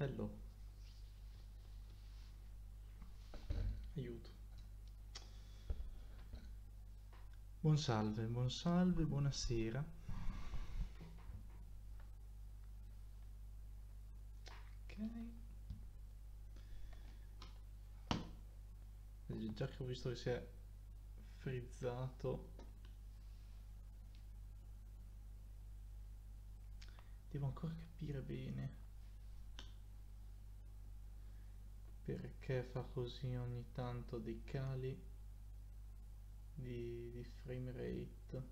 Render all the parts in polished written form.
Hello, aiuto. Buon salve, buonasera. Ok. Già che ho visto che si è frizzato, devo ancora capire bene perché fa così ogni tanto dei cali di frame rate.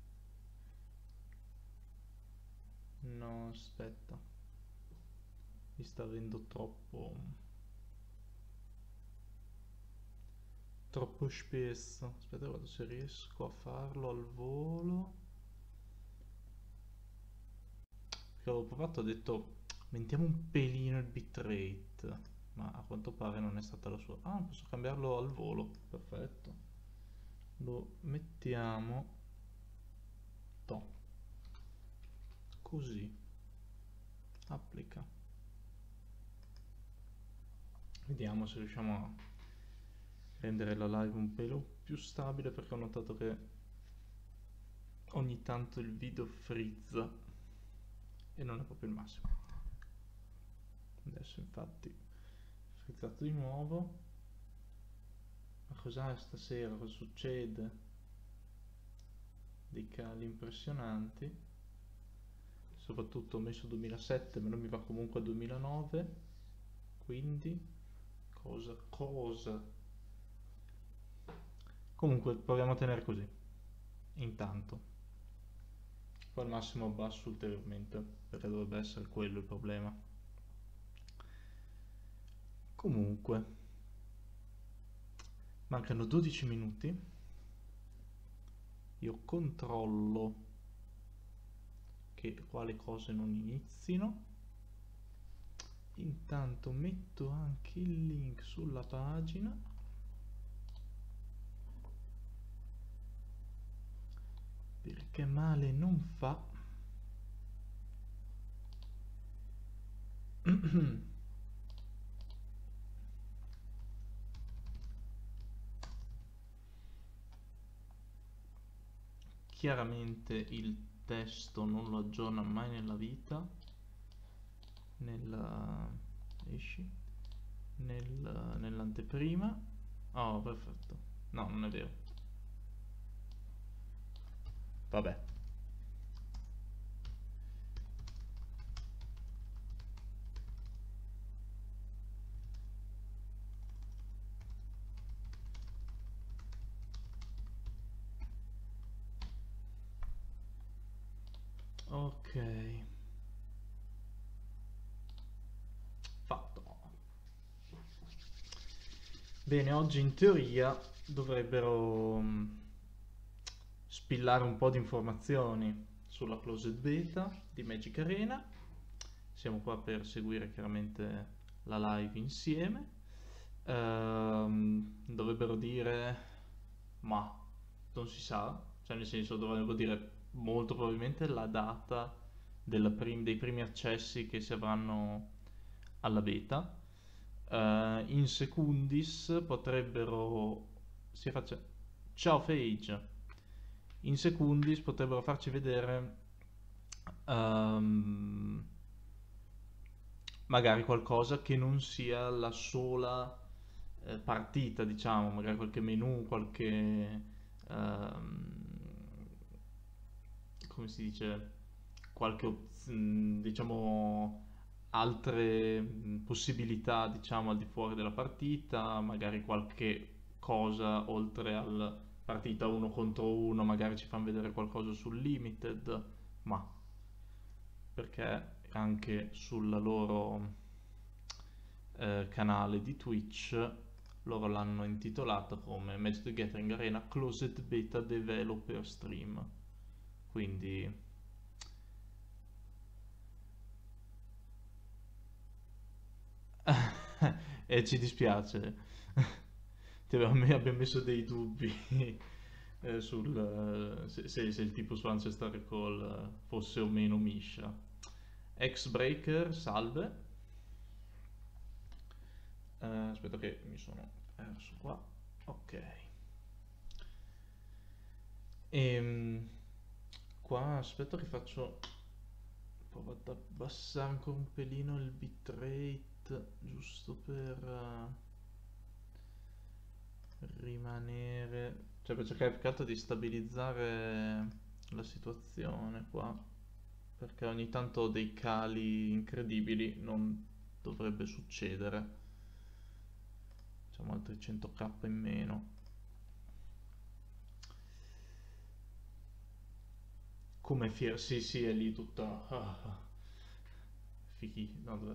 No, aspetta, mi sta avendo troppo spesso. Aspetta, guarda se riesco a farlo al volo. Perché avevo provato, ho detto aumentiamo un pelino il bitrate, ma a quanto pare non è stata la sua. Ah, posso cambiarlo al volo, perfetto. Lo mettiamo to, così, applica. Vediamo se riusciamo a rendere la live un pelo più stabile, perché ho notato che ogni tanto il video frizza e non è proprio il massimo. Adesso infatti frizzato di nuovo. Ma cos'è stasera? Cosa succede? Dei cali impressionanti. Soprattutto ho messo 2007, ma non mi va comunque a 2009. Quindi cosa? Comunque proviamo a tenere così. Intanto. Poi al massimo abbasso ulteriormente, perché dovrebbe essere quello il problema. Comunque, mancano 12 minuti. Io controllo che quali cose non inizino. Intanto metto anche il link sulla pagina, perché male non fa. Chiaramente il testo non lo aggiorna mai nella vita. Esci nell'anteprima. Oh, perfetto. No, non è vero. Vabbè. Ok. Fatto. Bene, oggi in teoria dovrebbero spillare un po' di informazioni sulla closed beta di Magic Arena. Siamo qua per seguire chiaramente la live insieme. Dovrebbero dire, ma non si sa, cioè nel senso dovrebbero dire molto probabilmente la data dei primi accessi che si avranno alla beta. In secundis potrebbero ciao Phage. In secundis potrebbero farci vedere ehm, magari qualcosa che non sia la sola partita, diciamo, magari qualche menu, ehm, come si dice, diciamo, altre possibilità, diciamo, al di fuori della partita, magari qualche cosa oltre al partita uno contro uno, magari ci fanno vedere qualcosa sul limited, ma perché anche sulla loro canale di Twitch loro l'hanno intitolato come Magic the Gathering Arena Closed Beta Developer Stream, quindi e ci dispiace. Abbiamo messo dei dubbi se il tipo su Ancestral Call fosse o meno Misha. X-Breaker, salve. Aspetta che mi sono perso qua. Ok. Ehm, Qua aspetta che faccio. Provo ad abbassare ancora un pelino il bitrate, giusto per rimanere. Cioè per cercare più che altro di stabilizzare la situazione qua. Perché ogni tanto ho dei cali incredibili, non dovrebbe succedere. Facciamo altri 100k in meno. Come fiero, sì, sì, è lì tutta. Fichi, no, dov'è?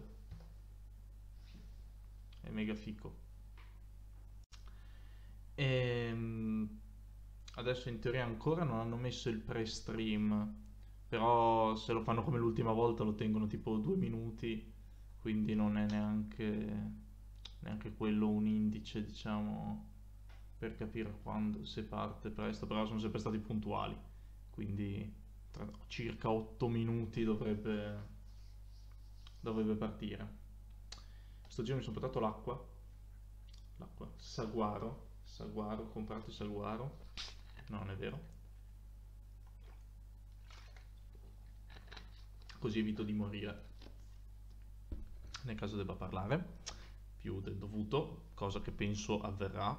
È mega fico. Ehm, Adesso in teoria ancora non hanno messo il pre-stream, però se lo fanno come l'ultima volta lo tengono tipo 2 minuti, quindi non è neanche quello un indice, diciamo, per capire quando, se parte presto, però sono sempre stati puntuali, quindi tra circa 8 minuti dovrebbe partire. Sto giro mi sono portato l'acqua, saguaro, ho comprato il saguaro, no, non è vero, così evito di morire nel caso debba parlare più del dovuto, cosa che penso avverrà.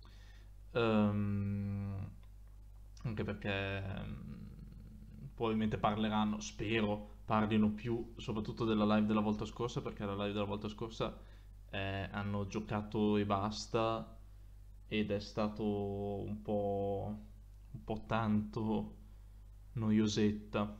Ehm, Anche perché probabilmente parleranno, spero parlino più, soprattutto della live della volta scorsa, perché la live della volta scorsa hanno giocato e basta ed è stato un po' tanto noiosetta.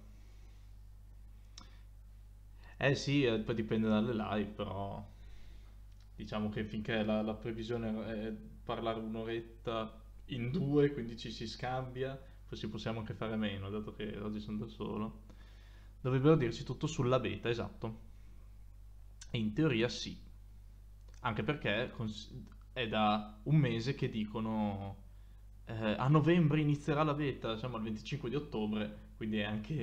Eh sì, poi dipende dalle live, però diciamo che finché la previsione è parlare un'oretta in due, quindi ci si scambia, così possiamo anche fare meno, dato che oggi sono da solo. Dovrebbero dirci tutto sulla beta, esatto. E in teoria sì, anche perché è da un mese che dicono a novembre inizierà la beta, siamo al 25 di ottobre, quindi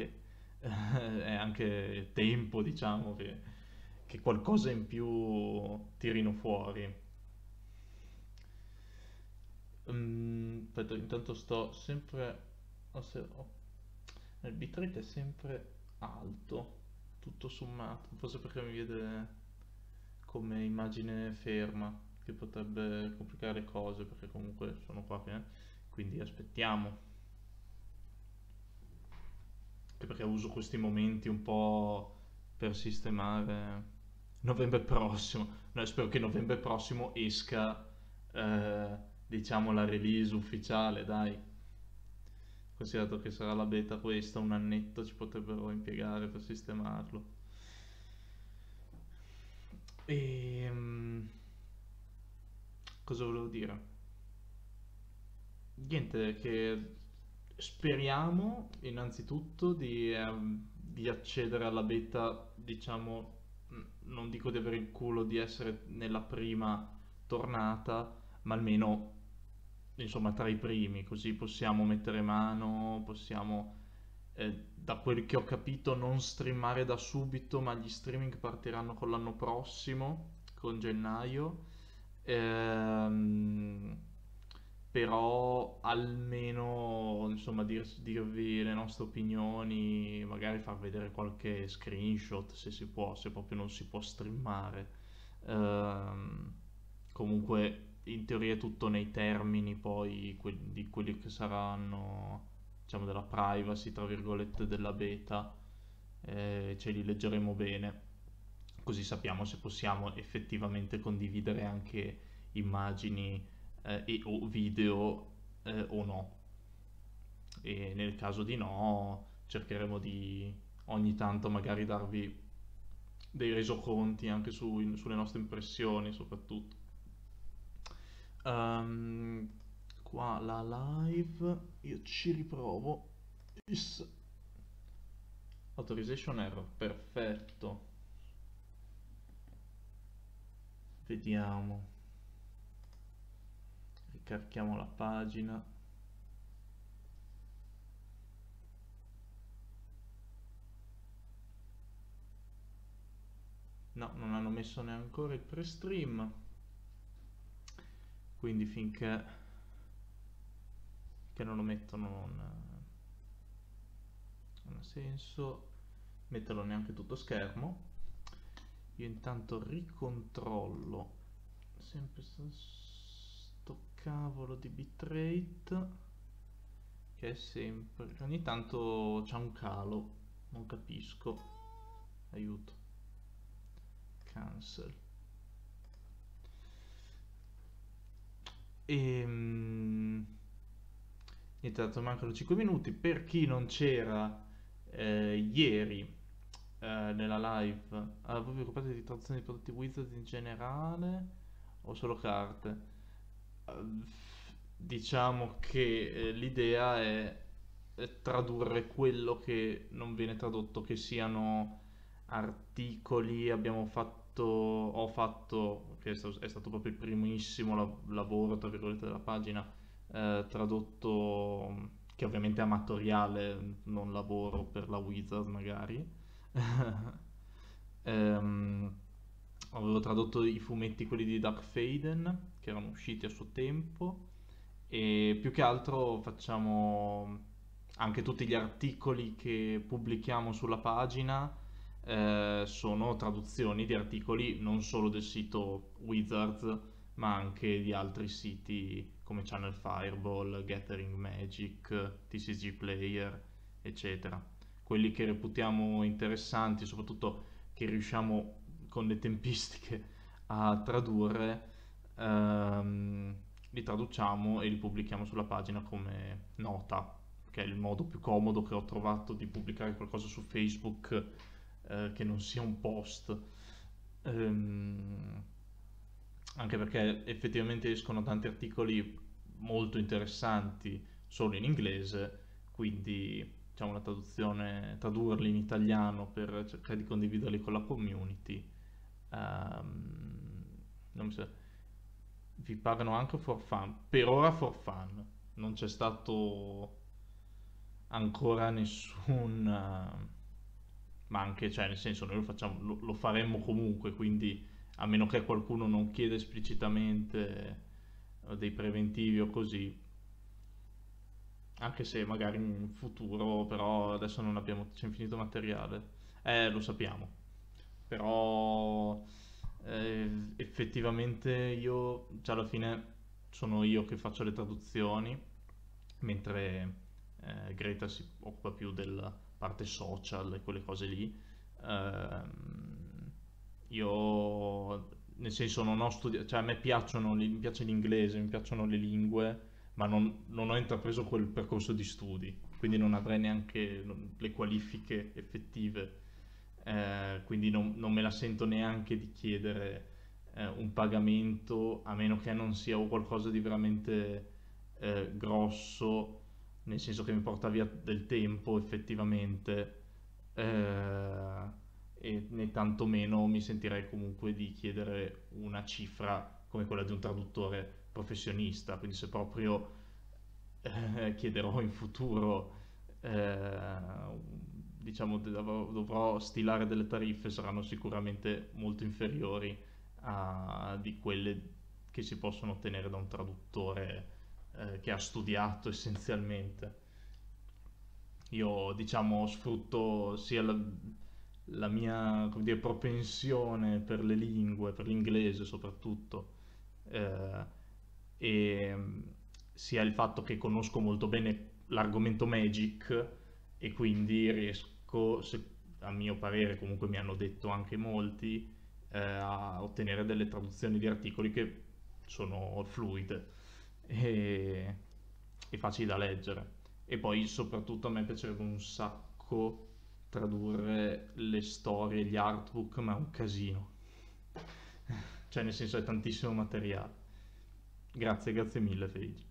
è anche tempo, diciamo, che qualcosa in più tirino fuori. Aspetta, intanto sto sempre. Il bitrate è sempre alto, tutto sommato, forse perché mi vede come immagine ferma, che potrebbe complicare le cose, perché comunque sono qua, quindi aspettiamo. Anche perché uso questi momenti un po' per sistemare novembre prossimo. No, spero che novembre prossimo esca, eh, diciamo, la release ufficiale, dai. Considerato che sarà la beta questa, un annetto ci potrebbero impiegare per sistemarlo. E cosa volevo dire? Niente, che speriamo innanzitutto di accedere alla beta, diciamo, non dico di avere il culo di essere nella prima tornata, ma almeno, insomma, tra i primi, così possiamo mettere mano, possiamo, da quel che ho capito, non streamare da subito, ma gli streaming partiranno con l'anno prossimo, con gennaio. Ehm, Però almeno insomma dirvi le nostre opinioni, magari far vedere qualche screenshot se si può, se proprio non si può streamare. Ehm, Comunque in teoria è tutto nei termini poi di quelli che saranno, diciamo, della privacy, tra virgolette, della beta, ce li leggeremo bene, così sappiamo se possiamo effettivamente condividere anche immagini e o video o no. E nel caso di no, cercheremo di ogni tanto magari darvi dei resoconti anche sulle nostre impressioni, soprattutto. Ehm, Qua la live, io ci riprovo. Is- Authorization error, perfetto. Vediamo. Ricarichiamo la pagina. No, non hanno messo neanche ancora il pre-stream. quindi finché non lo mettono non ha senso metterlo neanche tutto schermo. Io intanto ricontrollo sempre sto cavolo di bitrate, che è sempre, ogni tanto c'è un calo, non capisco, aiuto, cancel. E niente, dato mancano 5 minuti. Per chi non c'era ieri nella live, voi vi occupate di traduzione di prodotti Wizard in generale o solo carte? Eh, diciamo che l'idea è tradurre quello che non viene tradotto, che siano articoli. Ho fatto, che è stato proprio il primissimo lavoro, tra virgolette, della pagina, tradotto, che ovviamente è amatoriale, non lavoro per la Wizard magari. Ehm, Avevo tradotto i fumetti, quelli di Dark Faden, che erano usciti a suo tempo, e più che altro facciamo anche tutti gli articoli che pubblichiamo sulla pagina, sono traduzioni di articoli non solo del sito Wizards, ma anche di altri siti come Channel Fireball, Gathering Magic, TCG Player, eccetera. Quelli che reputiamo interessanti, soprattutto che riusciamo con le tempistiche a tradurre, li traduciamo e li pubblichiamo sulla pagina come nota, che è il modo più comodo che ho trovato di pubblicare qualcosa su Facebook, che non sia un post. Ehm, Anche perché effettivamente escono tanti articoli molto interessanti solo in inglese, quindi diciamo una traduzione, tradurli in italiano per cercare di condividerli con la community. Non mi sa, vi pagano anche for fun, per ora for fun, non c'è stato ancora nessun ma anche, cioè nel senso noi lo facciamo, lo faremmo comunque, quindi a meno che qualcuno non chieda esplicitamente dei preventivi o così, anche se magari in futuro, però adesso non abbiamo, c'è infinito materiale. Lo sappiamo, però effettivamente io, cioè alla fine sono io che faccio le traduzioni, mentre Greta si occupa più della parte social e quelle cose lì. Io, nel senso, non ho studiato, cioè a me mi piace l'inglese, mi piacciono le lingue, ma non ho intrapreso quel percorso di studi, quindi non avrei neanche le qualifiche effettive, quindi non me la sento neanche di chiedere un pagamento, a meno che non sia qualcosa di veramente grosso, nel senso che mi porta via del tempo effettivamente, e né tantomeno mi sentirei comunque di chiedere una cifra come quella di un traduttore professionista, quindi se proprio chiederò in futuro, diciamo, dovrò stilare delle tariffe, saranno sicuramente molto inferiori di quelle che si possono ottenere da un traduttore che ha studiato essenzialmente. Io, diciamo, sfrutto sia la mia, come dire, propensione per le lingue, per l'inglese soprattutto, eh, e sia il fatto che conosco molto bene l'argomento Magic e quindi riesco, a mio parere, comunque mi hanno detto anche molti, a ottenere delle traduzioni di articoli che sono fluide e, e facili da leggere. E poi soprattutto a me piacerebbe un sacco tradurre le storie, gli artbook, ma è un casino. Cioè, nel senso, è tantissimo materiale. Grazie, grazie mille, Felice.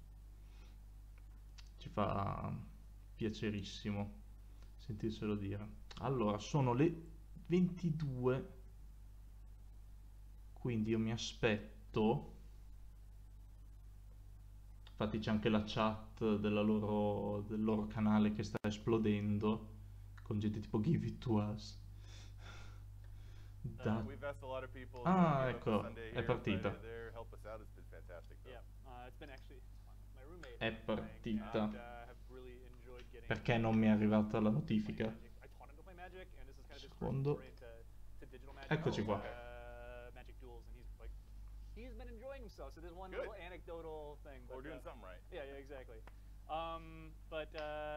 Ci fa piacerissimo sentircelo dire. Allora, sono le 22, quindi io mi aspetto. Infatti c'è anche la chat del loro canale che sta esplodendo con gente tipo Give it to us. We've asked a lot of people to Ah, give up a ecco, Sunday è here, but partita. their help us out has been fantastic, though. Yeah, È partita. Perché non mi è arrivata la notifica? Secondo. Eccoci qua. He's been enjoying himself. So there's one Good. little anecdotal thing. Well, we're doing something right. Yeah, exactly. But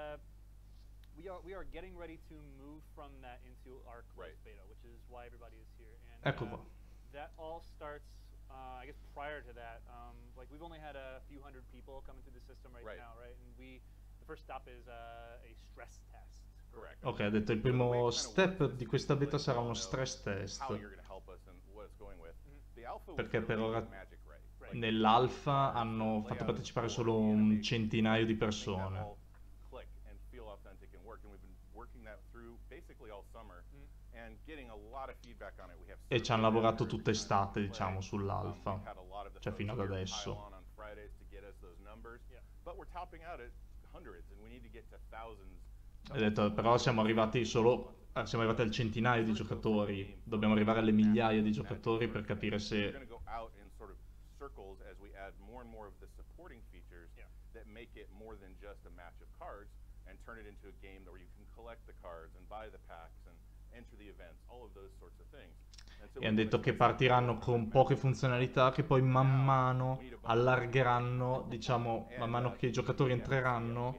we are getting ready to move from that into our closed Right. beta, which is why everybody is here. And Ecco qua. that all starts, I guess, prior to that. Like we've only had a few hundred people coming through the system right now, right? And the first stop is a stress test. Correct. Ok, ha detto il primo step di questa beta sarà uno stress test. How you're going to help us and what it's going with. The alpha was Perché per really ora Magic right. nell'alfa hanno fatto partecipare solo un centinaio di persone. Click and feel authentic and work, and we've been working that through basically all summer and getting a lot of feedback on it. We have E ci hanno lavorato tutta estate, diciamo, sull'alfa, cioè fino ad adesso. on Fridays to get us those numbers, but we're topping out at hundreds and we need to get to thousands. Ha detto, però siamo arrivati al centinaio di giocatori, dobbiamo arrivare alle migliaia di giocatori per capire We're se going to go out in sort of circles as we add more and more of the supporting features that make it more than just a match of cards and turn it into a game where you can collect the cards and buy the packs and enter the events, all of those sorts of things. e hanno detto che partiranno con poche funzionalità che poi man mano allargheranno, diciamo, man mano che i giocatori entreranno,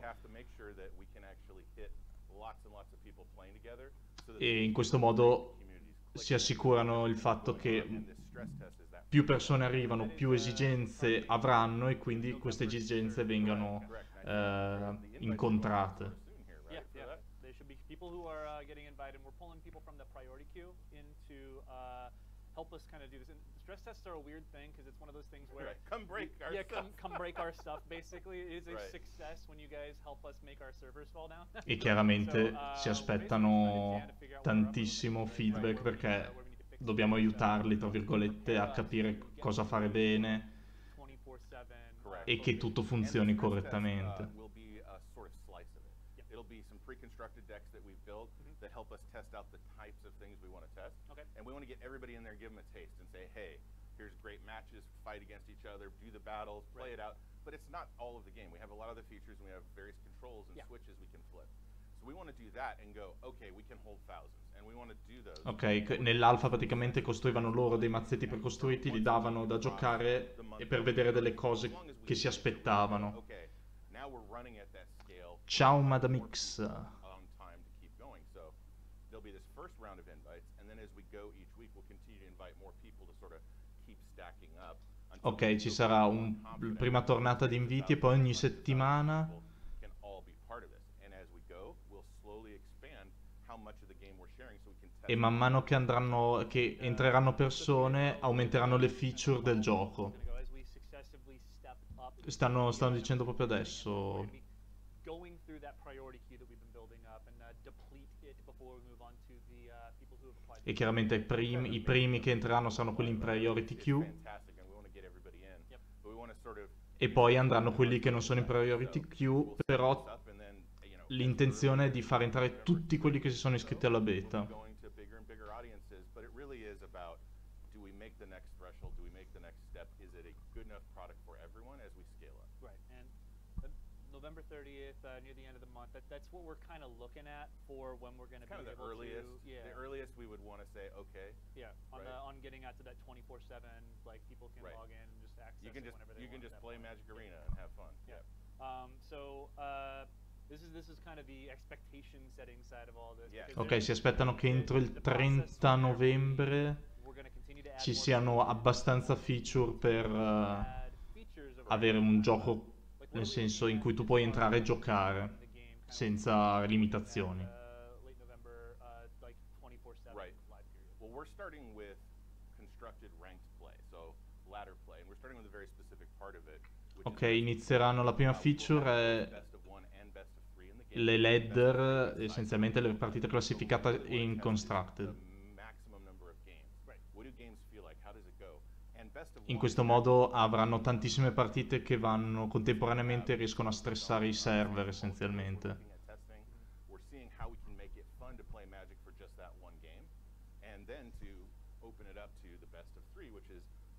e in questo modo si assicurano il fatto che più persone arrivano, più esigenze avranno e quindi queste esigenze vengano incontrate. Yeah. They should be people who are getting invited. We're pulling people from the priority queue into help us kind of do this. And stress tests are a weird thing because it's one of those things where come break our stuff. come break our stuff. Basically, it is a success when you guys help us make our servers fall down. E chiaramente si aspettano tantissimo feedback perché dobbiamo aiutarli, tra virgolette, a capire cosa fare bene e che tutto funzioni correttamente. It'll be some pre-constructed decks that we've built that help us test out the types of things we want to test. And we want to get everybody in there, give them a taste and say, hey, here's great matches, fight against each other, do the battles, play it out. But it's not all of the game. We have a lot of the features and we have various controls and switches we can flip. So we want to do that and go, okay, we can hold thousands. And we want to do those. Ok, nell'alfa praticamente costruivano loro dei mazzetti precostruiti, li davano da giocare e per vedere delle cose che si aspettavano. Now we're running at that scale. Ciao Madamix. There'll be this first round of invites, and then as we go each week, we'll continue to invite more people to sort of keep stacking up. Ok, ci sarà una prima tornata di inviti e poi ogni settimana. E man mano che entreranno persone, aumenteranno le feature del gioco. Stanno dicendo proprio adesso. E chiaramente i primi che entreranno saranno quelli in priority queue. E poi andranno quelli che non sono in priority queue, però l'intenzione è di far entrare tutti quelli che si sono iscritti alla beta. November 30th, near the end of the month. That's what we're kind of looking at for when we're going to be able to. Yeah. The earliest we would want to say, okay. Yeah. On getting out to that 24/7, like people can log in and just access it whenever they want. You can just play Magic Arena and have fun. Yeah. This is kind of the expectation setting side of all this. Ok, si aspettano che entro il 30 novembre ci siano abbastanza feature per avere un gioco, nel senso in cui tu puoi entrare e giocare senza limitazioni. Right. Well, we're starting with constructed ranked play, so ladder play, and we're starting with a very specific part of it. Ok, inizieranno la prima feature è le ladder, essenzialmente le partite classificate in constructed. In questo modo avranno tantissime partite che vanno contemporaneamente e riescono a stressare i server essenzialmente.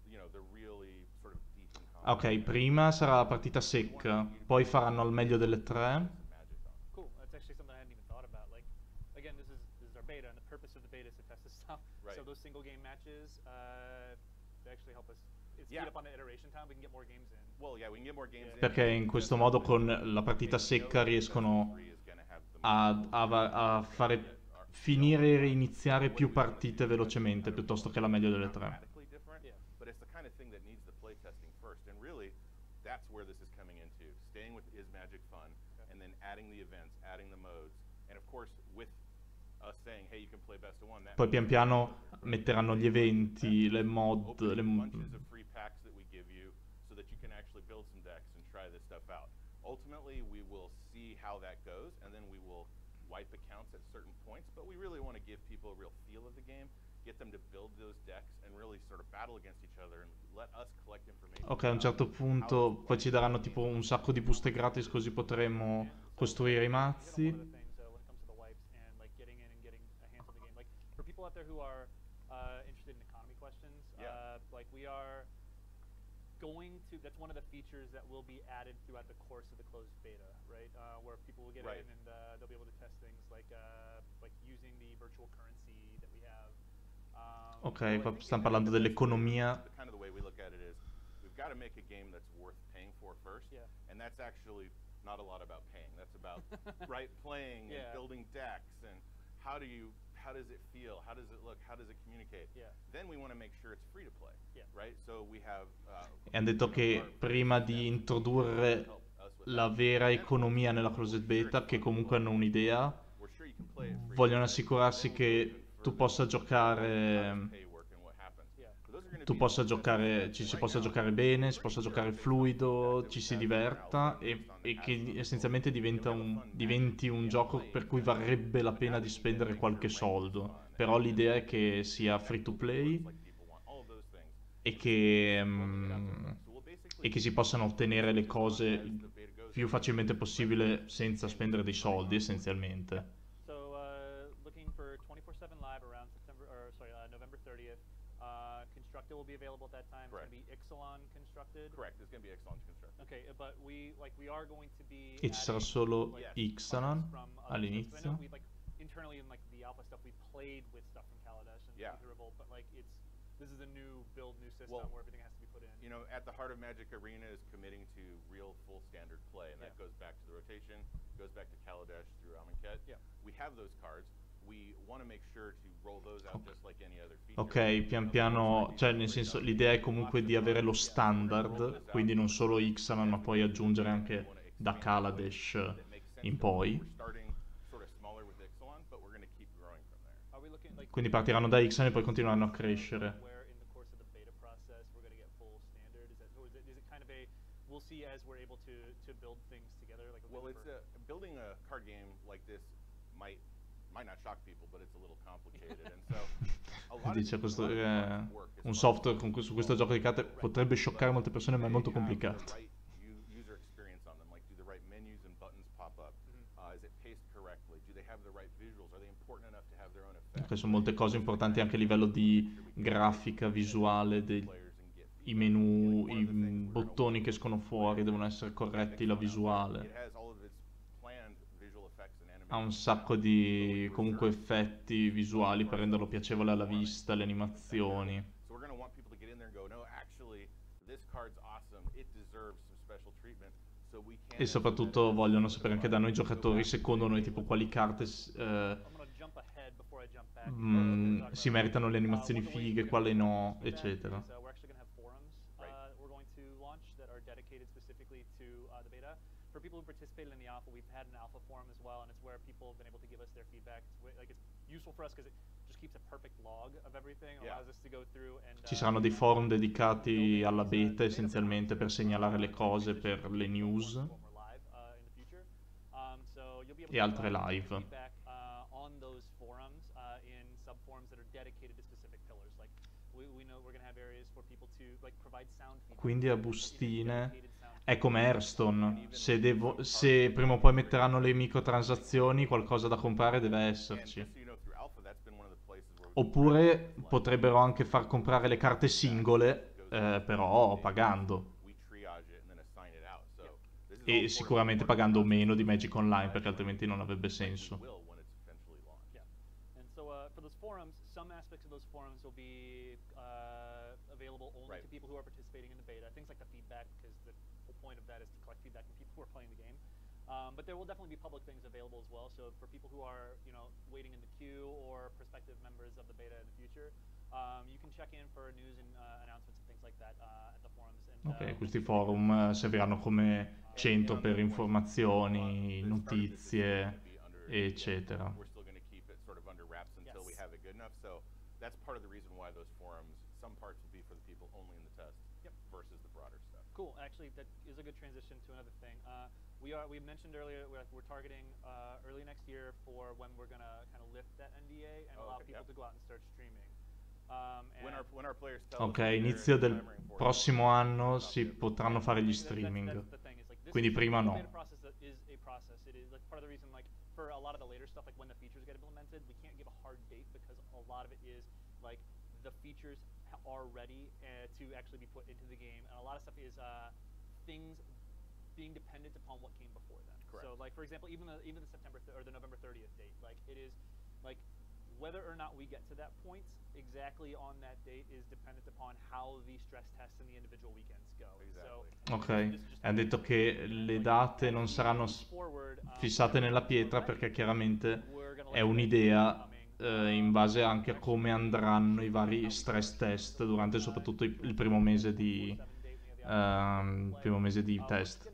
Ok, prima sarà la partita secca, poi faranno al meglio delle tre. Cool. That's actually something I hadn't even thought about. Like, again, this is our beta, and the purpose of the beta is to test this stuff. Right. So those single game matches, they actually help us. It's Yeah. speed up on the iteration time. We can get more games in. Well, yeah, we can get more games in. Perché in questo modo con la partita secca riescono a fare finire e reiniziare più partite velocemente piuttosto che la meglio delle tre. Dramatically different, but it's the kind of thing that needs the playtesting first. And really, that's where this is coming into. Staying with Is Magic fun, and then adding the events, adding the modes, and of course with us saying, hey, you can play best of one. Poi pian piano metteranno gli eventi, le mod, bunches of free packs that we give you so that you can actually build some decks and try this stuff out. Ultimately, we will see how that goes, and then we will wipe accounts at certain points, but we really want to give people a real feel of the game, get them to build those decks and really sort of battle against each other and let us collect information. Ok, a un certo punto poi ci daranno tipo un sacco di buste gratis così potremo costruire i mazzi. One of the things when it comes to the wipes and like getting in and getting a handle of the game, like for people out there who are interested in economy questions, like we are going to, that's one of the features that will be added throughout the course of the closed beta, right? Where people will get in and they'll be able to test things like using the virtual currency that we have. Ok, qua stiamo parlando dell'economia. The kind of the way we look at it is, we've got to make a game that's worth paying for first, and that's actually not a lot about paying. That's about playing and building decks and how does it feel? How does it look? How does it communicate? Then we want to make sure it's free to play, right? So we have. E hanno detto che prima di introdurre la vera economia nella closed beta, che comunque hanno un'idea, vogliono assicurarsi che tu possa giocare, ci si possa giocare bene, si possa giocare fluido, ci si diverta e che essenzialmente diventi un gioco per cui varrebbe la pena di spendere qualche soldo. Però l'idea è che sia free to play e che si possano ottenere le cose il più facilmente possibile senza spendere dei soldi essenzialmente. So looking for 24/7 live around November 30th. Constructed will be available at that time. Correct. It's going to be Ixalan constructed. Correct. It's going to be Ixalan constructed. Okay, but we are going to be. E ci sarà solo Ixalan from all'inizio. we internally in the alpha stuff we played with stuff from Kaladesh and the Revolt, but this is a new build, new system where everything has to be put in. You know, at the Heart of Magic Arena is committing to real full standard play, and that goes back to the rotation, goes back to Kaladesh through Amonkhet. We have those cards. We want to make sure to roll those out just like any other feature. Ok, pian piano, cioè nel senso l'idea è comunque di avere lo standard, quindi non solo Ixalan ma poi aggiungere anche da Kaladesh in poi. Quindi partiranno da Ixalan e poi continueranno a crescere. Well, it's building a card game like this might not shock people, but it's a little complicated, and so a lot Dice of questo, un software su questo gioco di carte potrebbe scioccare molte persone, ma è molto complicato. User experience on them, like do the right menus and buttons pop up? Is it paced correctly? Do they have the right visuals? Are they important enough to have their own effects? Sono molte cose importanti anche a livello di grafica visuale, i menu, i bottoni che escono fuori devono essere corretti, la visuale. Ha un sacco di comunque effetti visuali per renderlo piacevole alla vista, le animazioni. E soprattutto vogliono sapere anche da noi giocatori, secondo noi, tipo quali carte si meritano le animazioni fighe, quali no, eccetera. For people who participated in the alpha, we've had an alpha forum as well, and it's where people have been able to give us their feedback. It's useful for us because it just keeps a perfect log of everything, allows us to go through and ci saranno dei forum dedicati alla beta essenzialmente per segnalare le cose, per le news e altre live. On those forums in subforums that are dedicated to specific pillars. Like we know we're going to have areas for people to provide sound feedback. Quindi a bustine è come Hearthstone, se prima o poi metteranno le microtransazioni, qualcosa da comprare deve esserci. Oppure potrebbero anche far comprare le carte singole però pagando. We triage it and then assign it out. So this is all E part of sicuramente the pagando meno di process. Magic Online, perché altrimenti non avrebbe senso. Will when it's eventually launched. Yeah. And so for those forums, some aspects of those forums will be available only to people who are participating in the beta. Things like the feedback, because the whole point of that is to collect feedback from people who are playing the game. But there will definitely be public things available as well. So for people who are, waiting in the queue or prospective members of the beta in the future, you can check in for news and announcements and things like that at the forums. And, Ok, questi forum serviranno come centro per informazioni, notizie, eccetera. We're still going to keep it sort of under wraps until we have it good enough. So that's part of the reason why those forums, some parts will be for the people only in the test versus the broader stuff. Cool. Actually, that is a good transition to another thing. We mentioned earlier we're targeting early next year for when we're gonna kind of lift that NDA and allow people to go out and start streaming. When our players tell Ok, inizio del prossimo anno si potranno fare gli streaming. Quindi prima no. Part of the reason, like, for a lot of the later stuff, like when the features get implemented, we can't give a hard date because a lot of it is like the features are ready to actually be put into the game, and a lot of stuff is things being dependent upon what came before them. Correct. So, like, for example, even the September or the November 30th date, like, it is like whether or not we get to that point exactly on that date is dependent upon how the stress tests in the individual weekends go. Exactly. Ok, hanno detto che le date non saranno fissate nella pietra perché chiaramente è un'idea in base anche a come andranno i vari stress test durante soprattutto il primo mese di test.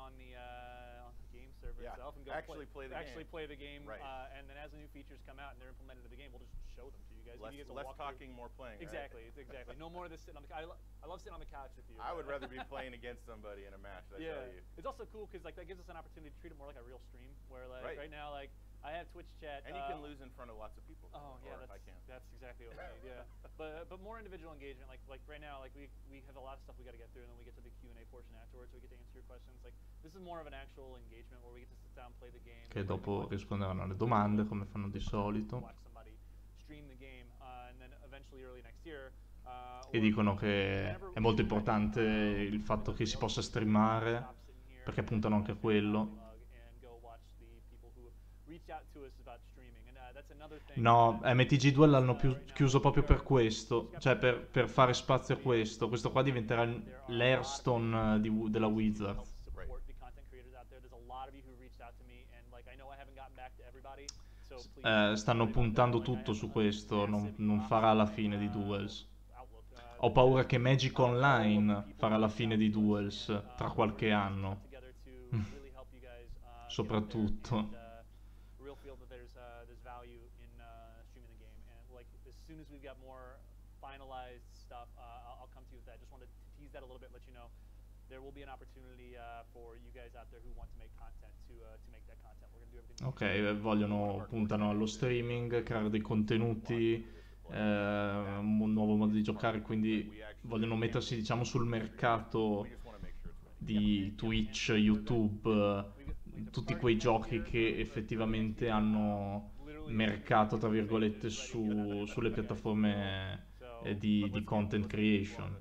Actually play the game, right. And then as the new features come out and they're implemented in the game, we'll just show them to you guys. Less talking, more playing. Exactly, right? exactly. No more of this sitting on the couch. I love sitting on the couch with you. I would rather be playing against somebody in a match. I tell you. It's also cool because like that gives us an opportunity to treat it more like a real stream, where like right now, like I have Twitch chat, and you can lose in front of lots of people. Oh yeah, that's exactly what we need. Yeah, but more individual engagement. Like right now, like we have a lot of stuff we got to get through, and then we get to the Q&A portion afterwards, so we get to answer your questions. Like this is more of an actual engagement where we get to sit down, play the game. Che dopo risponderanno alle domande come fanno di solito. Stream the game, and then eventually early next year. E dicono che è molto importante il fatto che si possa streamare perché puntano anche a quello. No, MTG2 l'hanno chiuso proprio per questo, cioè per fare spazio a questo. Questo qua diventerà l'Hearthstone della Wizard. Stanno puntando tutto su questo, non farà la fine di Duels. Ho paura che Magic Online farà la fine di Duels tra qualche anno. Soprattutto. Ok, puntano allo streaming, creare dei contenuti, un nuovo modo di giocare, quindi vogliono mettersi, diciamo, sul mercato di Twitch, YouTube, tutti quei giochi che effettivamente hanno mercato, tra virgolette, sulle piattaforme di content creation.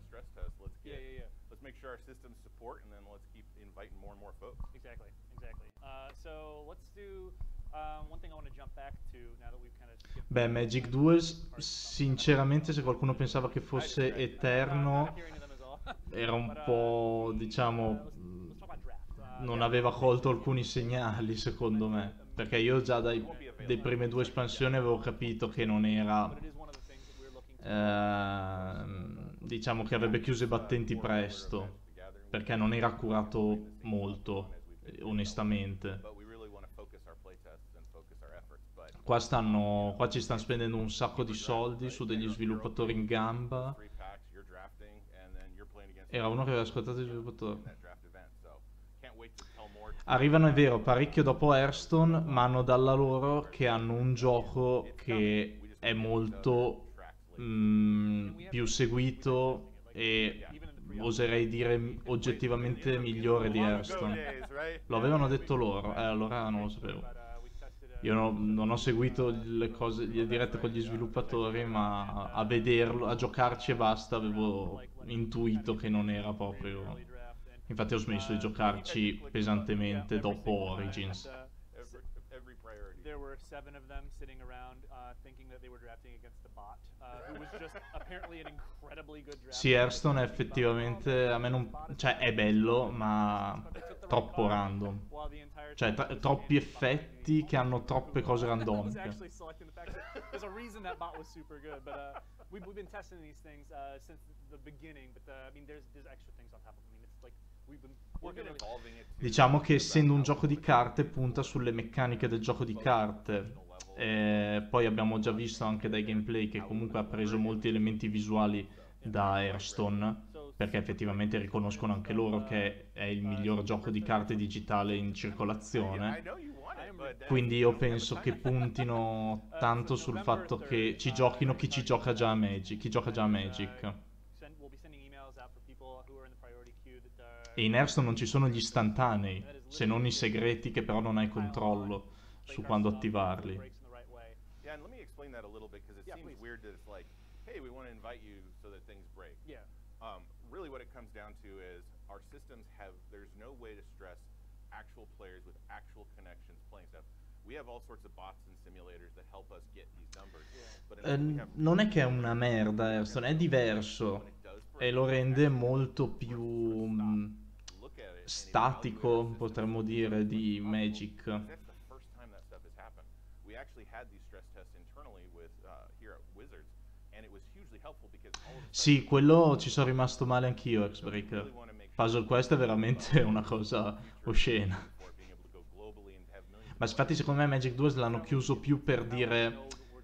Beh, Magic Duels, sinceramente, se qualcuno pensava che fosse eterno, era un po', diciamo, non aveva colto alcuni segnali, secondo me. Perché io già dai prime due espansioni avevo capito che non era, diciamo, che avrebbe chiuso i battenti presto, perché non era curato molto, onestamente. Qua ci stanno spendendo un sacco di soldi su degli sviluppatori in gamba. Era uno che aveva ascoltato i sviluppatori. Arrivano, è vero, parecchio dopo Hearthstone, ma hanno dalla loro che hanno un gioco che è molto più seguito e oserei dire oggettivamente migliore di Hearthstone. Lo avevano detto loro, allora non lo sapevo. Io non ho seguito le cose, le dirette con gli sviluppatori, ma a vederlo, a giocarci e basta, avevo intuito che non era proprio. Infatti ho smesso di giocarci pesantemente dopo Origins. Every priority. There were 7 of them sitting around thinking that they were drafting against a bot, who was just apparently an incredibly good drafter. Sì, Hearthstone è effettivamente a me non, cioè è bello, ma troppo random. Cioè troppi effetti che hanno troppe cose randomiche. There's a reason that bot was super good, but we've been testing these things since the beginning. But I mean, there's extra things on top of. I mean, it's like we've been working really. Diciamo che essendo un gioco di carte punta sulle meccaniche del gioco di carte. Poi abbiamo già visto anche dai gameplay che comunque ha preso molti elementi visuali da Hearthstone, perché effettivamente riconoscono anche loro che è il miglior gioco di carte digitale in circolazione. Quindi io penso che puntino tanto sul fatto che ci giochino chi ci gioca già a Magic, chi gioca già a Magic. E in Hearthstone non ci sono gli istantanei, se non i segreti che però non hai controllo su quando attivarli. Yeah, and let me explain that a little bit because it seems weird that it's like, hey, we want to invite you so that things break. Yeah. Really what it comes down to is our systems have, there's no way to stress actual players with actual connections playing stuff. We have all sorts of bots and simulators that help us get these numbers. But non è che è una merda Hearthstone, è diverso e lo rende molto più statico, potremmo dire, di Magic. That's the first time that stuff has happened. We actually had these stress tests internally with here at Wizards, and it was hugely helpful because all of a Sì, quello ci sono rimasto male anch'io, X-Breaker. Puzzle Quest è veramente una cosa oscena. Ma infatti secondo me Magic 2 l'hanno chiuso più per dire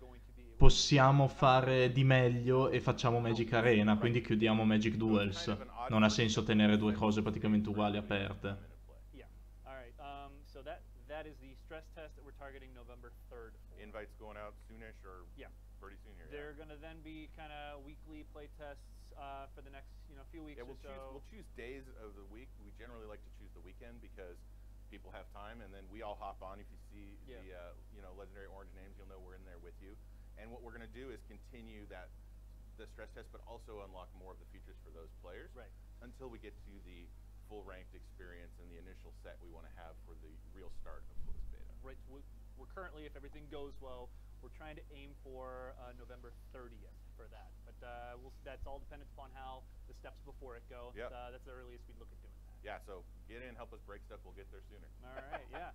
possiamo fare di meglio e facciamo Magic Arena, quindi chiudiamo Magic Duels. Non ha senso tenere due cose praticamente uguali aperte. Yeah. All right. So that is the stress test that we're targeting November 3rd. invites going out soonish or Yeah. pretty soon here. They're going to then be kind of weekly play tests for the next few weeks Yeah, or so. we'll choose days of the week. We generally like to choose the weekend because people have time, and then we all hop on. If you see Yeah. the legendary orange names, you'll know we're in there with you. And what we're going to do is continue the stress test, but also unlock more of the features for those players. Right. Until we get to the full ranked experience and the initial set we want to have for the real start of closed beta. Right. So we're currently, if everything goes well, we're trying to aim for November 30th for that. But that's all dependent upon how the steps before it go. Yeah. That's the earliest we'd look at doing that. Yeah, so get in, help us break stuff. We'll get there sooner. All right, yeah.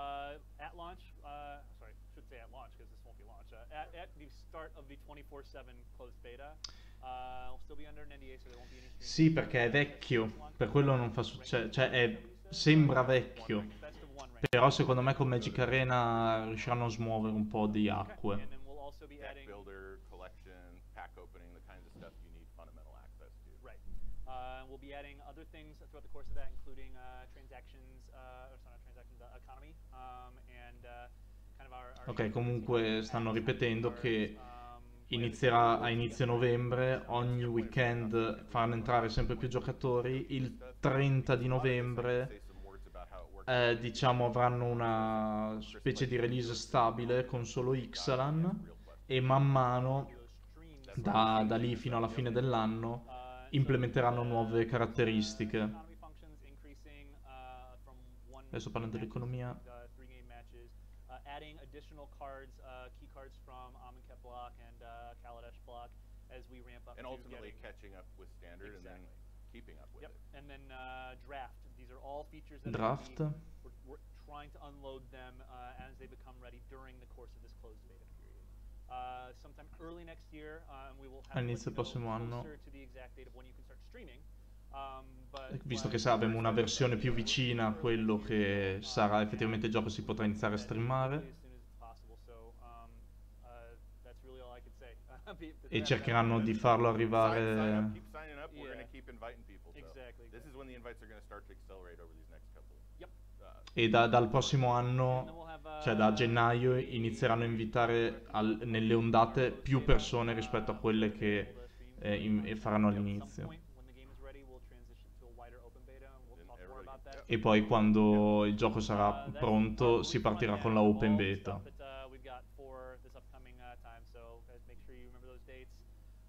At launch, sorry, I should say at launch because this won't be launch. At the start of the 24/7 closed beta, we'll still be under an NDA, so there won't be any streaming. Sì, perché è vecchio, per quello non fa successo, cioè sembra vecchio, Best of one right però secondo me con Magic Arena riusciranno a smuovere un po' di now. acque. And then we'll also be Deck adding, builder, collection, pack opening, the kinds of stuff you need fundamental access to. right. We'll be adding other things throughout the course of that, including transactions, or sorry, not transactions, economy, and kind of our Ok, comunque stanno ripetendo che um, inizierà a inizio novembre, ogni weekend faranno entrare sempre più giocatori, il 30 di novembre diciamo avranno una specie di release stabile con solo Ixalan e man mano da lì fino alla fine dell'anno implementeranno nuove caratteristiche. economy functions increasing from one Adesso parlando dell'economia. 3-game matches, adding additional cards, key cards from Amonkhet block and Kaladesh block as we ramp up And to ultimately getting, catching up with standard and then keeping up with yep, it. and then draft. These are all features that Draft. we're trying to unload them as they become ready during the course of this closed beta period. Sometime early next year, we will have All'inizio del prossimo anno. closer to the exact date of when you can start streaming. Visto che abbiamo una versione più vicina a quello che sarà effettivamente il gioco, si potrà iniziare a streamare e cercheranno di farlo arrivare. Keep signing up. We're going to keep inviting people. So Exactly. this is when the invites are going to start to accelerate over these next couple. Yep. E dal prossimo anno, cioè da gennaio, inizieranno a invitare nelle ondate più persone rispetto a quelle che faranno all'inizio. E poi quando il gioco sarà pronto si partirà con la open beta.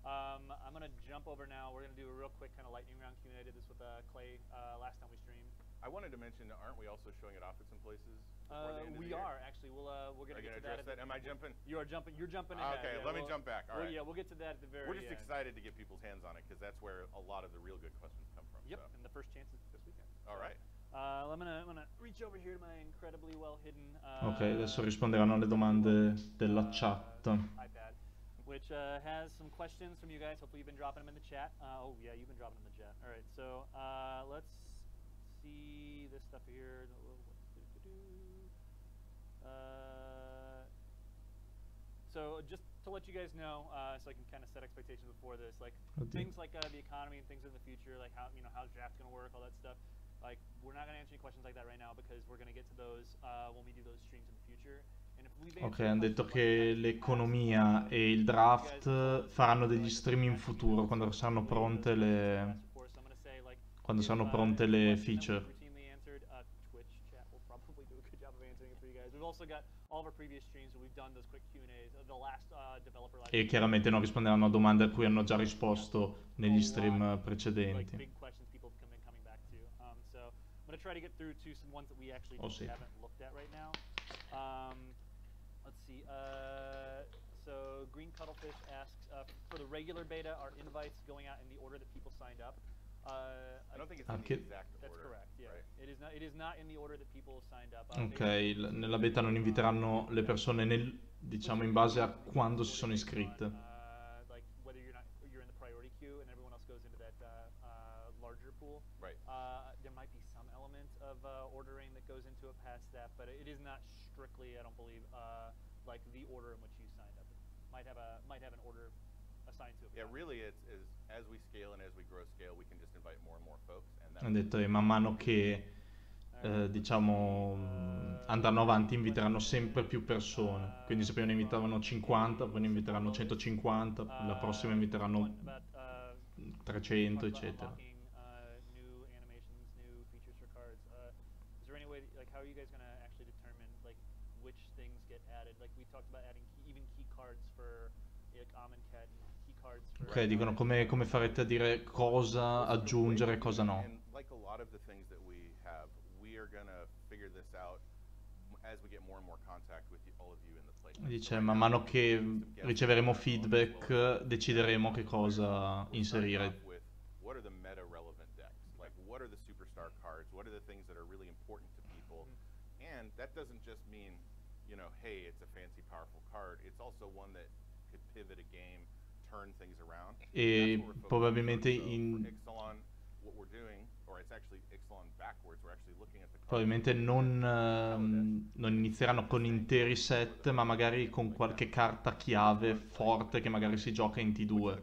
I'm going to jump over now. We're going to do a real quick kind of lightning round Q&A. I did this with Clay last time we streamed. I wanted to mention, aren't we also showing it off at some places before the end of the We year? are actually. We're going to get to address that. Am I jumping? You are jumping. You're jumping ahead. Okay, yeah, let me jump back. All right. Yeah, we'll get to that at the very end. We're just excited to get people's hands on it because that's where a lot of the real good questions come from. Yep, so. and the first chance is this weekend. All right. I'm gonna reach over here to my incredibly well hidden. Ok, adesso risponderanno alle domande della chat. iPad, which has some questions from you guys. Hopefully you've been dropping them in the chat. Oh yeah, you've been dropping them in the chat. All right, so let's see this stuff here. So just to let you guys know, so I can kind of set expectations before this, like things like the economy and things in the future, like how's draft gonna work, all that stuff. Like we're not gonna answer any questions like that right now because we're gonna get to those when we do those streams in the future. Ok, hanno detto che l'economia e il draft faranno degli stream in futuro quando saranno pronte le feature. E chiaramente non risponderanno a domande a cui hanno già risposto negli stream precedenti. Oh sì. Let's see. So Green Cuttlefish asks, for the regular beta, are invites going out in the order that people signed up? I don't think it's in the exact order. That's correct. Yeah, right? It is not in the order that people signed up. Ok, nella beta non inviteranno le persone diciamo in base a quando si sono iscritte. Like whether you're in the priority queue and everyone else goes into that larger pool. Right. There might be some element of ordering that goes into it past that, but it is not strictly, I don't believe, like the order in which you signed up. It might have an order assigned to it. Yeah, really, it's as we scale and as we grow scale, we can just invite more and more folks. Hanno detto che man mano che diciamo andranno avanti inviteranno sempre più persone. Quindi se prima ne invitavano 50, poi ne inviteranno 150, la prossima inviteranno 300, eccetera. How are you guys going to actually determine like which things get added? Like we talked about adding even key cards for like Amonkhet and key cards for. Ok, dicono come farete a dire cosa aggiungere e cosa no. And like a lot of the things that we have, we are going to figure this out as we get more and more contact with all of you in the playtest. Dice man mano che riceveremo feedback decideremo che cosa inserire. What are the meta relevant decks? Like what are the superstar cards? What are the things that are really important to people? And that doesn't just mean, hey, it's a fancy, powerful card. It's also one that could pivot a game, turn things around. E probabilmente Ixalan, what we're doing, or it's actually Ixalan backwards. We're actually looking at the cards. Probabilmente non inizieranno con interi set, ma magari con qualche carta chiave forte che magari si gioca in T2.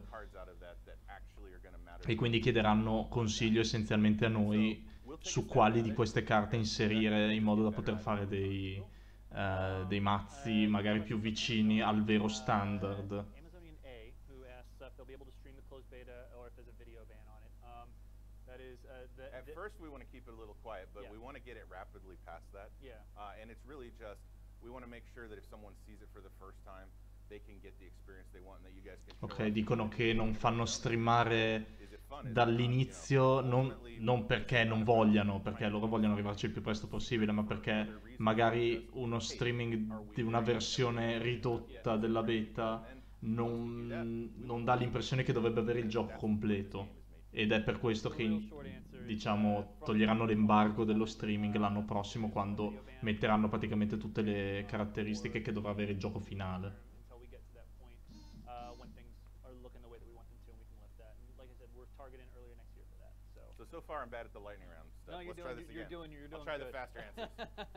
E quindi chiederanno consiglio essenzialmente a noi su quali di queste carte inserire in modo da poter fare dei mazzi magari più vicini al vero standard. Amazonian A, who asks if they'll be able to stream the closed beta or if there's a video ban on it. That is at first we want to keep it a little quiet, but we want to get it rapidly past that. Yeah. And it's really just we want to make sure that if someone sees it for the first time, they can get the experience they want and that you guys can. Ok, dicono che non fanno streamare dall'inizio non perché non vogliano, perché loro vogliono arrivarci il più presto possibile, ma perché magari uno streaming di una versione ridotta della beta non dà l'impressione che dovrebbe avere il gioco completo. Ed è per questo che, diciamo, toglieranno l'embargo dello streaming l'anno prossimo quando metteranno praticamente tutte le caratteristiche che dovrà avere il gioco finale. So far I'm bad at the lightning round stuff. No, Let's try this again. You're I'll try good. the faster answers.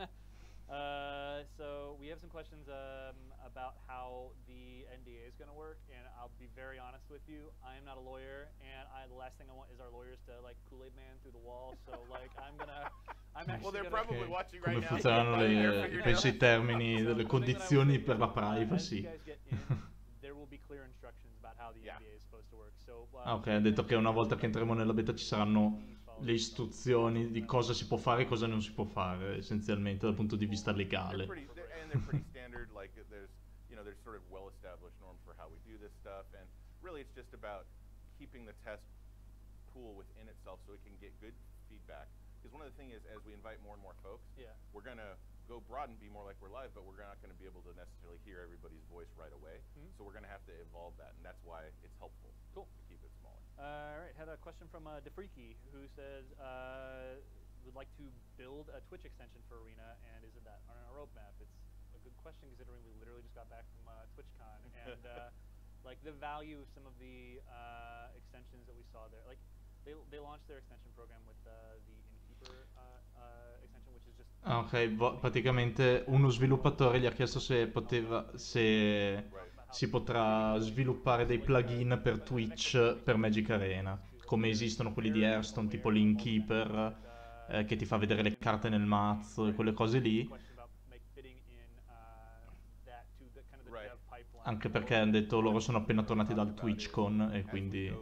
So we have some questions about how the NDA is going to work, and I'll be very honest with you. I am not a lawyer, and the last thing I want is our lawyers to like Kool-Aid Man through the wall. So like I'm actually. Well, they're probably watching right Come now. funzionano penso i termini delle condizioni per la privacy. There will be clear instructions about how the NDA is supposed to work. So. Ok, ha detto che una volta che entreremo nella beta ci saranno le istruzioni di cosa si può fare e cosa non si può fare, essenzialmente dal punto di vista legale. They're pretty standard. Like there's sort of well-established norms for how we do this stuff, and really it's just about keeping the test pool within itself so it can get good feedback. Because one of the things is, as we invite more and more folks, we're going to go broad and be more like we're live, but we're not going to be able to necessarily hear everybody's voice right away. So we're going to have to evolve that, and that's why it's helpful to keep it smaller. All right, had a question from DeFreaky, who says, would like to build a Twitch extension for Arena, and isn't that on our roadmap? It's a good question considering we literally just got back from TwitchCon, and like the value of some of the extensions that we saw there. Like they launched their extension program with the Innkeeper extension, which is just... Ok, praticamente uno sviluppatore gli ha chiesto se si potrà sviluppare dei plugin per Twitch per Magic Arena, come esistono quelli di Hearthstone, tipo l'Innkeeper, che ti fa vedere le carte nel mazzo e quelle cose lì. Anche perché hanno detto loro sono appena tornati dal TwitchCon e quindi...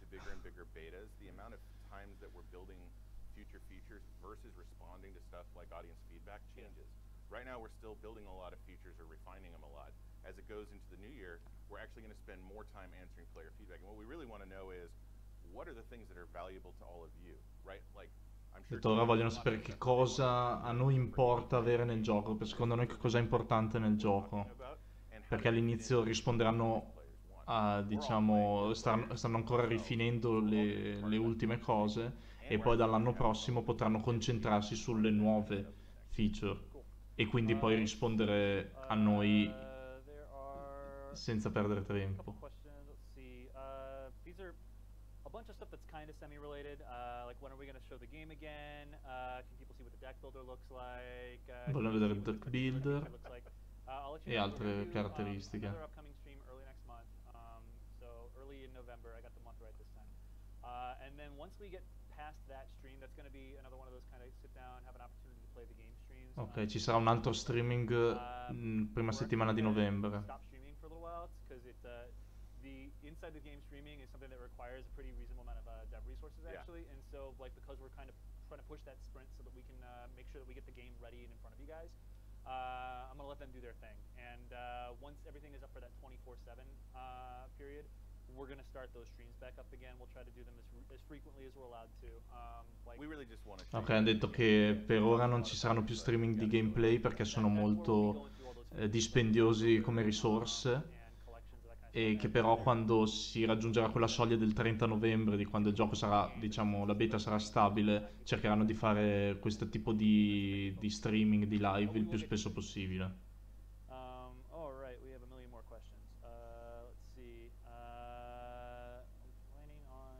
Right now we're still building a lot of features or refining them a lot. As it goes into the new year, we're actually going to spend more time answering player feedback. And what we really want to know is, what are the things that are valuable to all of you, right? Like, I'm sure... Ora vogliono sapere che cosa a noi importa avere nel gioco, per secondo noi che cosa è importante nel gioco. Perché all'inizio risponderanno a, diciamo, stanno ancora rifinendo le ultime cose e poi dall'anno prossimo potranno concentrarsi sulle nuove feature. E quindi poi rispondere a noi senza perdere tempo. A bunch of stuff that's kind of semi-related, like when are we going to show the game again? Can people see what the deck builder looks like? Vogliono vedere il deck builder e altre caratteristiche. Another upcoming stream early next month, so early in November. I got the month right this time. And then once we get past that stream, that's going to be another one of those kind of sit down, have an opportunity to play the game streams. Ok, ci sarà un altro streaming prima settimana di novembre. Stop streaming for a little while because the inside the game streaming is something that requires a pretty reasonable amount of dev resources actually, and so like because we're kind of trying to push that sprint so that we can make sure that we get the game ready and in front of you guys. I'm gonna let them do their thing, and once everything is up for that 24/7 period, we're gonna start those streams back up again. We'll try to do them as frequently as we're allowed to. Ok, hanno detto che per ora non ci saranno più streaming di gameplay perché sono molto dispendiosi come risorse, e che però quando si raggiungerà quella soglia del 30 novembre, di quando il gioco sarà, diciamo, la beta sarà stabile, cercheranno di fare questo tipo di streaming, di live il più spesso possibile. Alright, we have a million more questions. Let's see. I'm planning on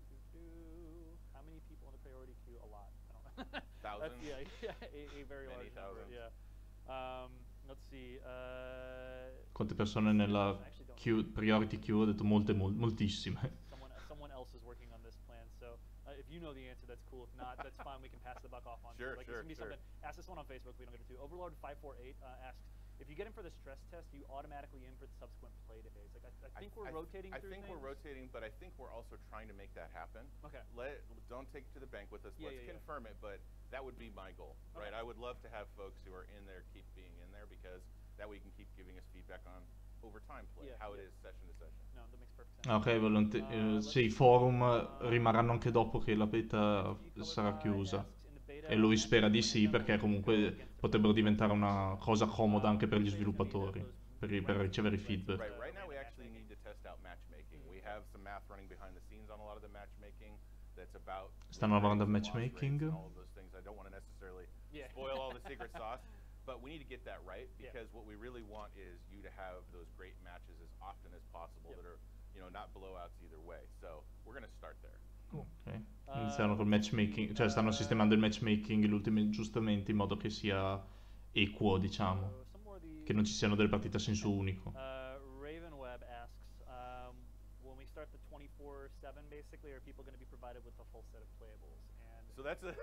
how many people in the priority queue? A lot. I don't know. Thousands? A very large number. Yeah. Let's see. Quante persone nella priority queue? Ho detto moltissime. Someone else is working on this plan, so if you know the answer, that's cool. If not, that's fine. We can pass the buck off on. Sure, like, sure, something. Ask this one on Facebook. We don't get it to. Overlord 548 asks, if you get in for the stress test, you automatically in for the subsequent play days. Like I think we're rotating. I think we're rotating, but I think we're also trying to make that happen. Okay. Don't take it to the bank with us. Let's confirm it, but that would be my goal, right? I would love to have folks who are in there keep being in there because that way you can keep giving us feedback on over time play, how it is session to session. No, that makes perfect sense. Ok, sì, i forum rimarranno anche dopo che la beta sarà chiusa. E lui spera di sì, perché comunque potrebbero diventare una cosa comoda anche per gli sviluppatori, per ricevere i feedback. Right now we actually need to test out matchmaking. We have some math running behind the scenes on a lot of the matchmaking that's about... Stanno lavorando al matchmaking? All of those things. I don't want to necessarily spoil all the secret sauce, but we need to get that right because what we really want is you to have those great matches as often as possible that are, you know, not blowouts either way. So we're going to start there. Ok, iniziano col matchmaking, cioè stanno sistemando il matchmaking, gli ultimi aggiustamenti in modo che sia equo, diciamo, che non ci siano delle partite a senso unico. Ravenweb asks, when we start the 24/7 basically, are people going to be provided with a full set of playables? And so that's a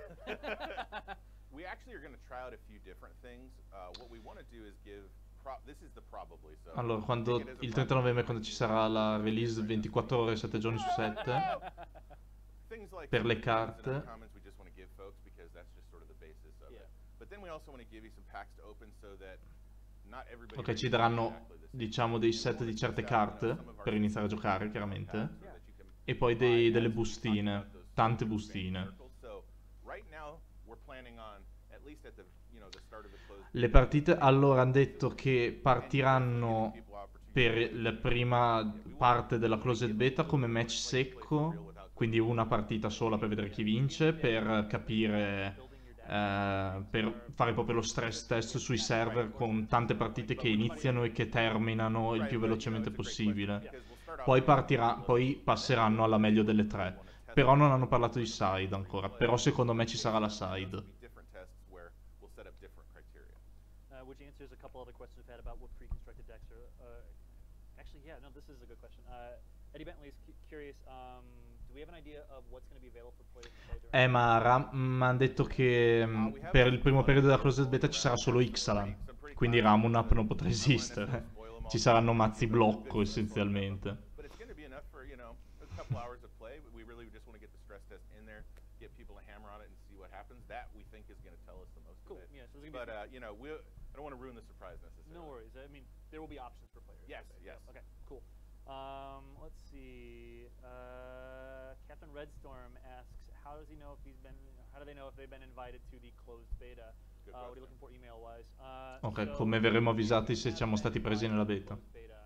we actually are going to try out a few different things. What we want to do is give this is the probably. So allora, quando il 30 novembre, quando ci sarà la release 24 ore 7 giorni su 7 per le carte, we just want to give folks because that's just sort of the basis of it. But then we also want to give you some packs to open so that not everybody Ok, ci reads daranno, exactly the same. diciamo, dei set di certe carte Some of our per iniziare a systems giocare, have chiaramente. paths so that you can E poi buy delle as we talked bustine, about those tante super bustine. circles. So right now we're planning on at least at the the start of the closed Le beta, partite allora hanno detto che partiranno per la prima parte della closed beta come match secco, quindi una partita sola per vedere chi vince, per capire, per fare proprio lo stress test sui server con tante partite che iniziano e che terminano il più velocemente possibile. Poi passeranno alla meglio delle tre. Però non hanno parlato di side ancora, però secondo me ci sarà la side. different tests where we'll set up different criteria. Which answers a couple other questions we've had about what pre-constructed decks are. Actually, yeah, no, this is a good question. Eddie Bentley is curious. Do we have an idea of what's going to be available for players to play during? Ma hanno detto che per il primo periodo della closed beta ci sarà solo Ixalan, quindi Ramunap non potrà esistere. Ci saranno mazzi blocco essenzialmente. But it's going to be enough for, a couple hours of play. We really just want to get the stress test in there, get people to hammer on it and see what happens. That we think is going to tell us the most Cool. of it. Yeah, so there's gonna be I don't want to ruin the surprise necessarily. no worries. I mean, there will be options for players. Yes, Okay, yes. Okay, cool. Let's see. Captain Redstorm asks, how does he know if he's been? How do they know if they've been invited to the closed beta? Good What are you question. looking for email wise? Ok, come verremo avvisati se siamo stati presi nella beta?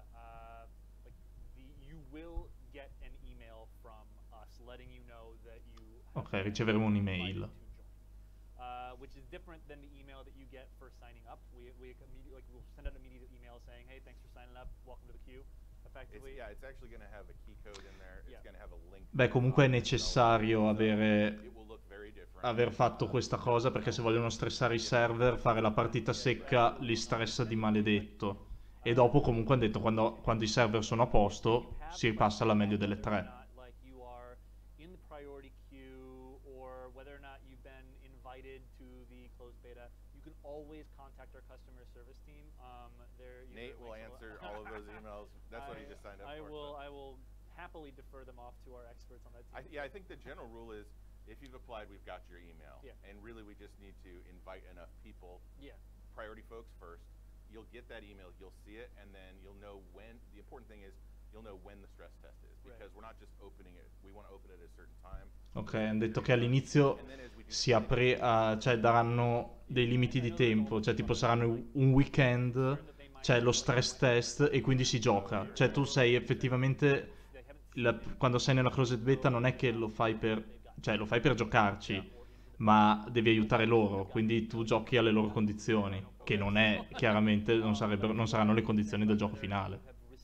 You will get an email from us letting you know that you. Ok, riceveremo un'email. Which is different than the email that you get for signing up. We'll send out an immediate email saying, hey, thanks for signing up, welcome to the queue. Effectively. It's actually going to have a key code in there. It's going to have a link. Beh, comunque è necessario It aver will look very different. fatto questa cosa, perché se vogliono stressare i server, fare la partita secca li stressa di maledetto. E dopo comunque hanno detto quando i server sono a posto si passa alla meglio delle tre. Like you are in the priority queue or whether or not you've been invited to the closed beta, you can always contact our customer service team. Nate will answer all of those emails. That's what he just signed up for. I will happily defer them off to our experts on that team. I think the general rule is if you've applied, we've got your email. Yeah. And really we just need to invite enough people, Yeah. priority folks first. You'll get that email, you'll see it, and then you'll know when. The important thing is you'll know when the stress test is, because we're not just opening it. We want to open it at a certain time. Ok, hanno detto che all'inizio si cioè daranno dei limiti di tempo, cioè tipo saranno un weekend, c'è lo stress test e quindi si gioca. Cioè tu sei effettivamente, quando sei nella closed beta non è che lo fai per giocarci, ma devi aiutare loro, quindi tu giochi alle loro condizioni, che non è, chiaramente non saranno le condizioni del gioco finale.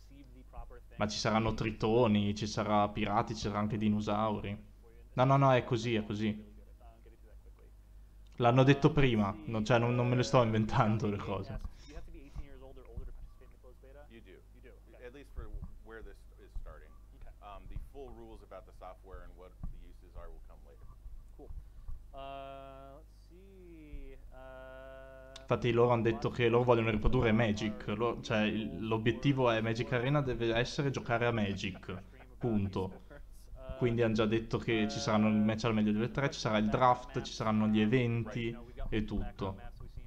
Ma ci saranno tritoni, ci sarà pirati, ci saranno anche dinosauri. No, è così, è così. L'hanno detto prima, non me le sto inventando le cose. You have to be 18 years old or older to participate in the closed beta? You do. You do. Okay. At least for where this is starting. Okay. The full rules about the software and what the uses are will come later. Cool. Let's see. Infatti loro hanno detto che loro vogliono riprodurre Magic, cioè l'obiettivo è Magic Arena deve essere giocare a Magic, punto. Quindi hanno già detto che ci saranno il match al meglio delle tre, ci sarà il draft, ci saranno gli eventi e tutto.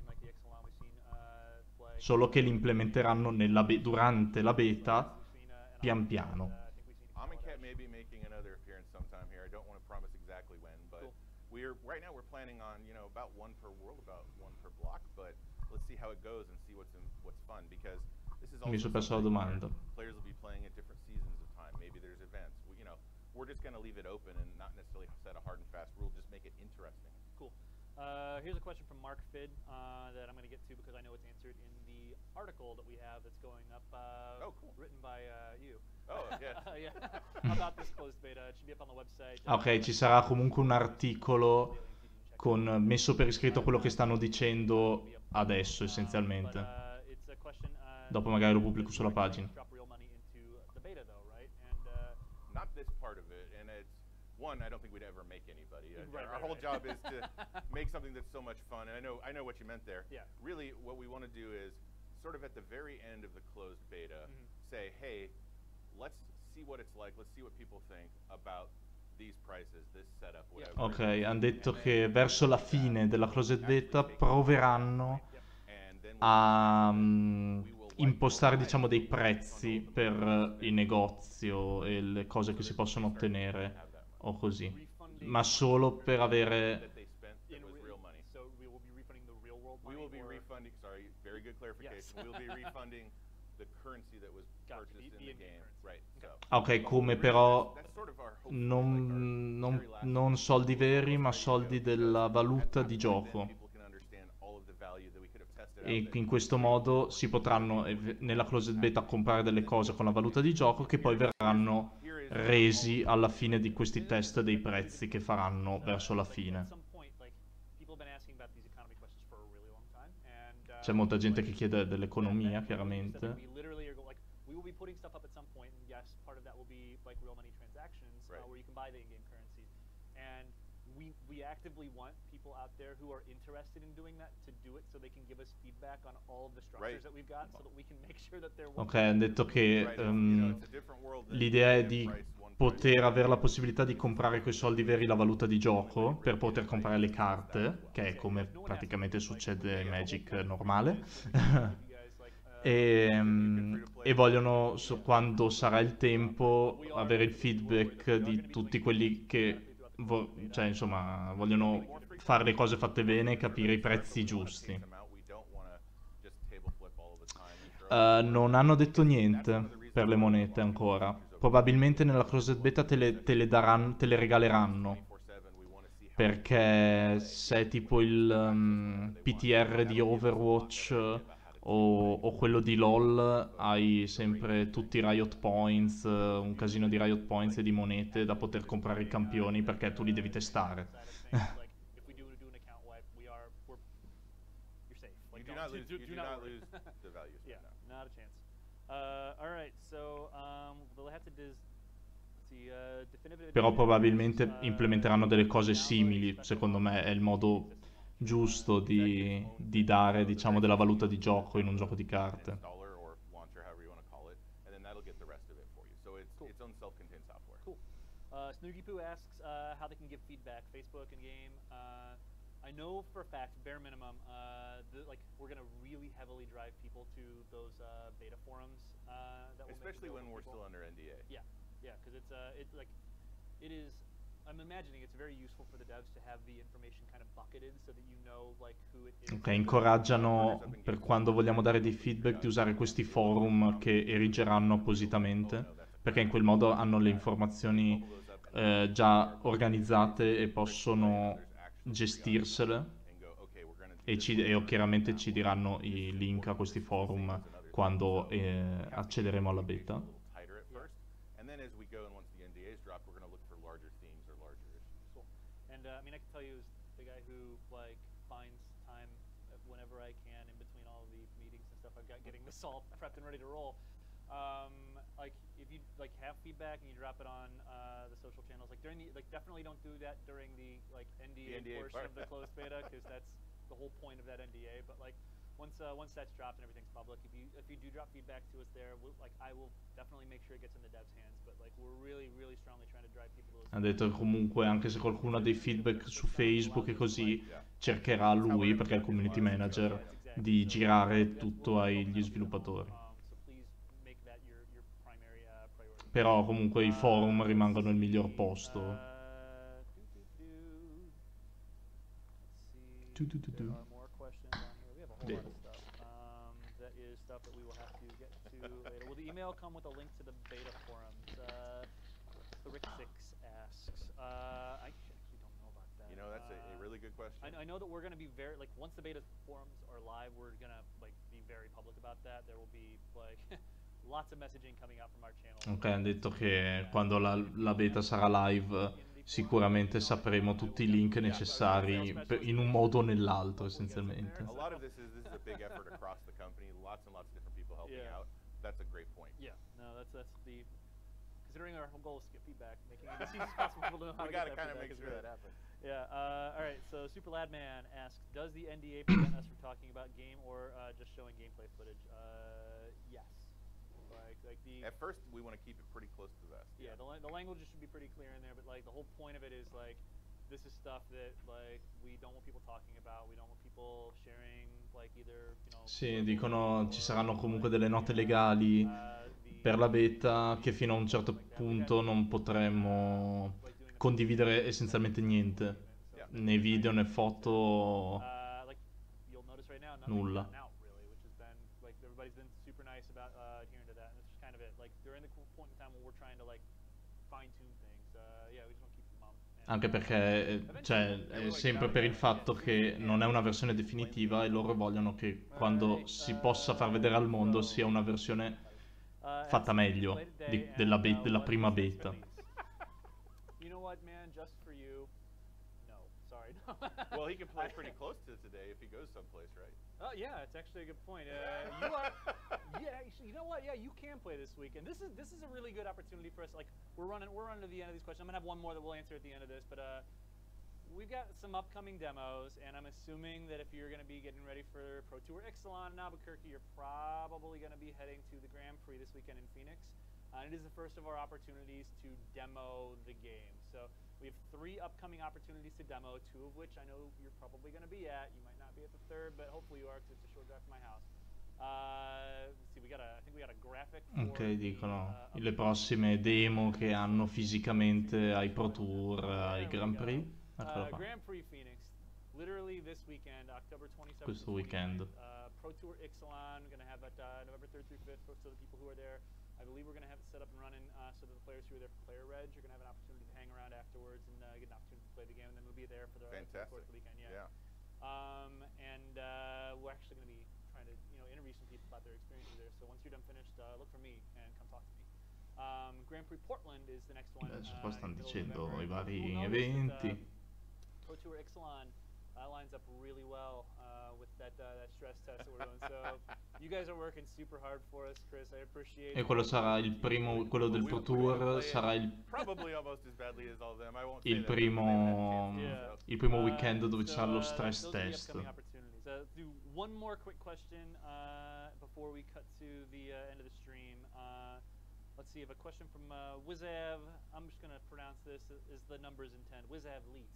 Solo che li implementeranno durante la beta pian piano. Amonkhet may be making another appearance sometime here. I don't want to promise exactly when, but right now we're planning on, about one per world, about one per block, but let's see how it goes and see what's fun, because this is also Mi sono perso la something domanda. where players will be playing at different seasons of time. Maybe there's events. We're just going to leave it open and not necessarily set a hard and fast rule, just make it interesting. Cool. Here's a question from Mark Fid that I'm going to get to because I know it's answered in the article that we have that's going up, Cool. written by you. Oh, yeah. Yeah. About this closed beta. It should be up on the website. Ok, ci sarà comunque un articolo messo per iscritto quello che stanno dicendo adesso essenzialmente. Dopo magari lo pubblico sulla pagina. Not this part of it, and it's one. I don't think we'd ever make anybody. Our whole job is to make something that's so much fun. And I know what you meant there. Yeah. Really, what we want to do is sort of at the very end of the closed beta, say, hey, let's see what it's like. Let's see what people think about these prices, this setup, whatever. Ok, hanno detto che verso la fine della closed beta proveranno a impostare, diciamo, dei prezzi per il negozio e le cose che si possono ottenere o così, ma solo per avere... So we will be refunding the real world We money. will be refunding, sorry, very good clarification. We will be refunding the currency that was Gotcha, purchased in the in-game game. currency. Right. So Ok, come però that's sort of our hopefully like our very last non soldi veri, ma almost ready to soldi go, della because valuta at di that point then gioco. people can understand all of the value that we could have tested out E that in questo we don't modo know si or potranno nella closed beta comprare delle cose con la valuta di gioco che poi verranno here is resi alla fine di questi test dei prezzi che faranno verso la At fine. some point, like people have been asking about these economy questions for a really long time, and C'è molta gente che like, chiede dell'economia, you said, chiaramente. like, we literally are like we will be putting stuff up at some point, and yes, part of that will be like real money transactions Right. where you can buy the in-game currencies, and we actively want people out there who are interested in doing that to do it, so they can give us feedback on all of the structures Right. that we've got, so that we can make sure that they're Ok, hanno detto che right, it's a different world than l'idea è one di price, one price. poter avere la possibilità di comprare coi soldi veri la valuta di gioco per poter comprare le carte, che è come praticamente succede in Magic normale. E vogliono, quando sarà il tempo, avere il feedback di tutti quelli che cioè, insomma, vogliono fare le cose fatte bene e capire i prezzi giusti. Non hanno detto niente per le monete ancora. Probabilmente nella closed beta te le regaleranno. Perché se è tipo il PTR di Overwatch o quello di LoL, hai sempre tutti i Riot Points, un casino di Riot Points e di monete da poter comprare i campioni perché tu li devi testare. You do not lose the values. Yeah, No. not a chance. All right, so they'll have to definitive Però edition, probabilmente implementeranno delle cose simili, secondo me è il modo giusto di dare, diciamo, della valuta di gioco in un gioco di carte. Installer or launcher, however you want to call it, and then that'll get the rest of it for you. So it's Cool. its own self-contained software. Cool. Snoogie Poo asks how they can give feedback, Facebook and game. I know for a fact, bare minimum, we're gonna really heavily drive people to those beta forums. That will Especially when we're still under NDA. Yeah, yeah, because it is. I'm imagining it's very useful for the devs to have the information kind of bucketed so that you know like who it is. Ok, incoraggiano per quando vogliamo dare dei feedback di usare questi forum che erigeranno appositamente, perché in quel modo hanno le informazioni già organizzate e possono gestirsele e chiaramente ci diranno i link a questi forum quando accederemo alla beta. And I mean, I can tell you as the guy who like finds time whenever I can in between all of the meetings and stuff I've got getting this all prepped and ready to roll. Like if you like have feedback and you drop it on the social channels, like during the definitely don't do that during the like NDA portion of the closed beta, because that's the whole point of that NDA. But like once that's dropped and everything's public, if you do drop feedback to us there, I will definitely make sure it gets in the devs' hands. But like we're really strongly trying to drive people to those. Ha detto che comunque anche se qualcuno ha dei feedback su Facebook e così cercherà lui, perché è il community manager, di girare tutto agli sviluppatori. Però comunque i forum rimangono il miglior posto. Will the email come with a link to the beta forums? Rick6 asks. I actually don't know about that. You know, that's a really good question. I know that we're going to be very, like, once the beta forums are live, we're going to, like, be very public about that. There will be, like, lots of messaging coming out from our channel. Ok, hanno detto che quando la beta sarà live sicuramente sapremo tutti i link necessari in un modo o nell'altro, essenzialmente. A lot of this is a big effort across the company, lots and lots of different people helping out. That's a great point. Yeah, no, that's the considering our whole goal is to get feedback, making it as easy as possible for people to know how to get that feedback is where that happens. Yeah. All right. So Super Lad Man asks, does the NDA prevent us from talking about game or just showing gameplay footage? Yes. At first, we want to keep it pretty close to the vest. Yeah. The language should be pretty clear in there, but like the whole point of it is like this is stuff that like we don't want people talking about. We don't want people sharing like either, you know, Sì, verbal dicono or ci saranno like comunque delle note the legali per la beta che fino a un NDAs and certo stuff like that. We've had punto non potremmo like doing a beta condividere with essenzialmente agreement. niente, So Yeah. né video né foto, like you'll notice right now, nothing's nulla. gotten out really, which has been like everybody's been super nice about adhering to that, and it's just kind of it. Like during the point in time when we're trying to like fine tune things, yeah, we just want to keep them mum. Anche perché cioè, è sempre per il fatto che non è una versione definitiva e loro vogliono che quando si possa far vedere al mondo sia una versione fatta meglio della prima beta. You know what, man? Just for you. No, sorry. Well, he can play pretty close to today if he goes someplace, right? Oh yeah, it's actually a good point. You are, yeah. You know what? Yeah, you can play this weekend. This is a really good opportunity for us. Like we're running to the end of these questions. I'm gonna have one more that we'll answer at the end of this, but we've got some upcoming demos, and I'm assuming that if you're gonna be getting ready for Pro Tour Ixalan in Albuquerque, you're probably gonna be heading to the Grand Prix this weekend in Phoenix. It is the first of our opportunities to demo the game. So we have 3 upcoming opportunities to demo, 2 of which I know you're probably going to be at. You might not be at the 3rd, but hopefully you are because it's a short drive from my house. Let's see, I think we got a graphic for Ok, dicono le prossime demo che hanno fisicamente ai Pro Tour, ai Grand Prix. Eccolo qua. Grand Prix Phoenix, literally this weekend, October 27th. Questo weekend. Pro Tour Ixalan, we're going to have it November 3rd through 5th, so the people who are there. I believe we're going to have it set up and running so that the players who are there for player reg are going to have an opportunity to hang around afterwards and get an opportunity to play the game, and then we'll be there for the course of the weekend. Yeah. And we're actually going to be trying to interview some people about their experiences there. So once you're done finished, look for me and come talk to me. Grand Prix Portland is the next one. Adesso qua stanno dicendo i vari You'll notice eventi. that, Pro Tour Ixalan lines up really well with that stress test that we're doing. So you guys are working super hard for us, Chris. I appreciate it. E quello sarà il primo, quello del Pro Tour sarà probably almost as badly as all of them. I won't il say that il primo weekend dove ci sarà lo stress test. Do one more quick question before we cut to the end of the stream. Let's see, I have a question from Wizav. I'm just going to pronounce this as the numbers intend. Wizav Leet.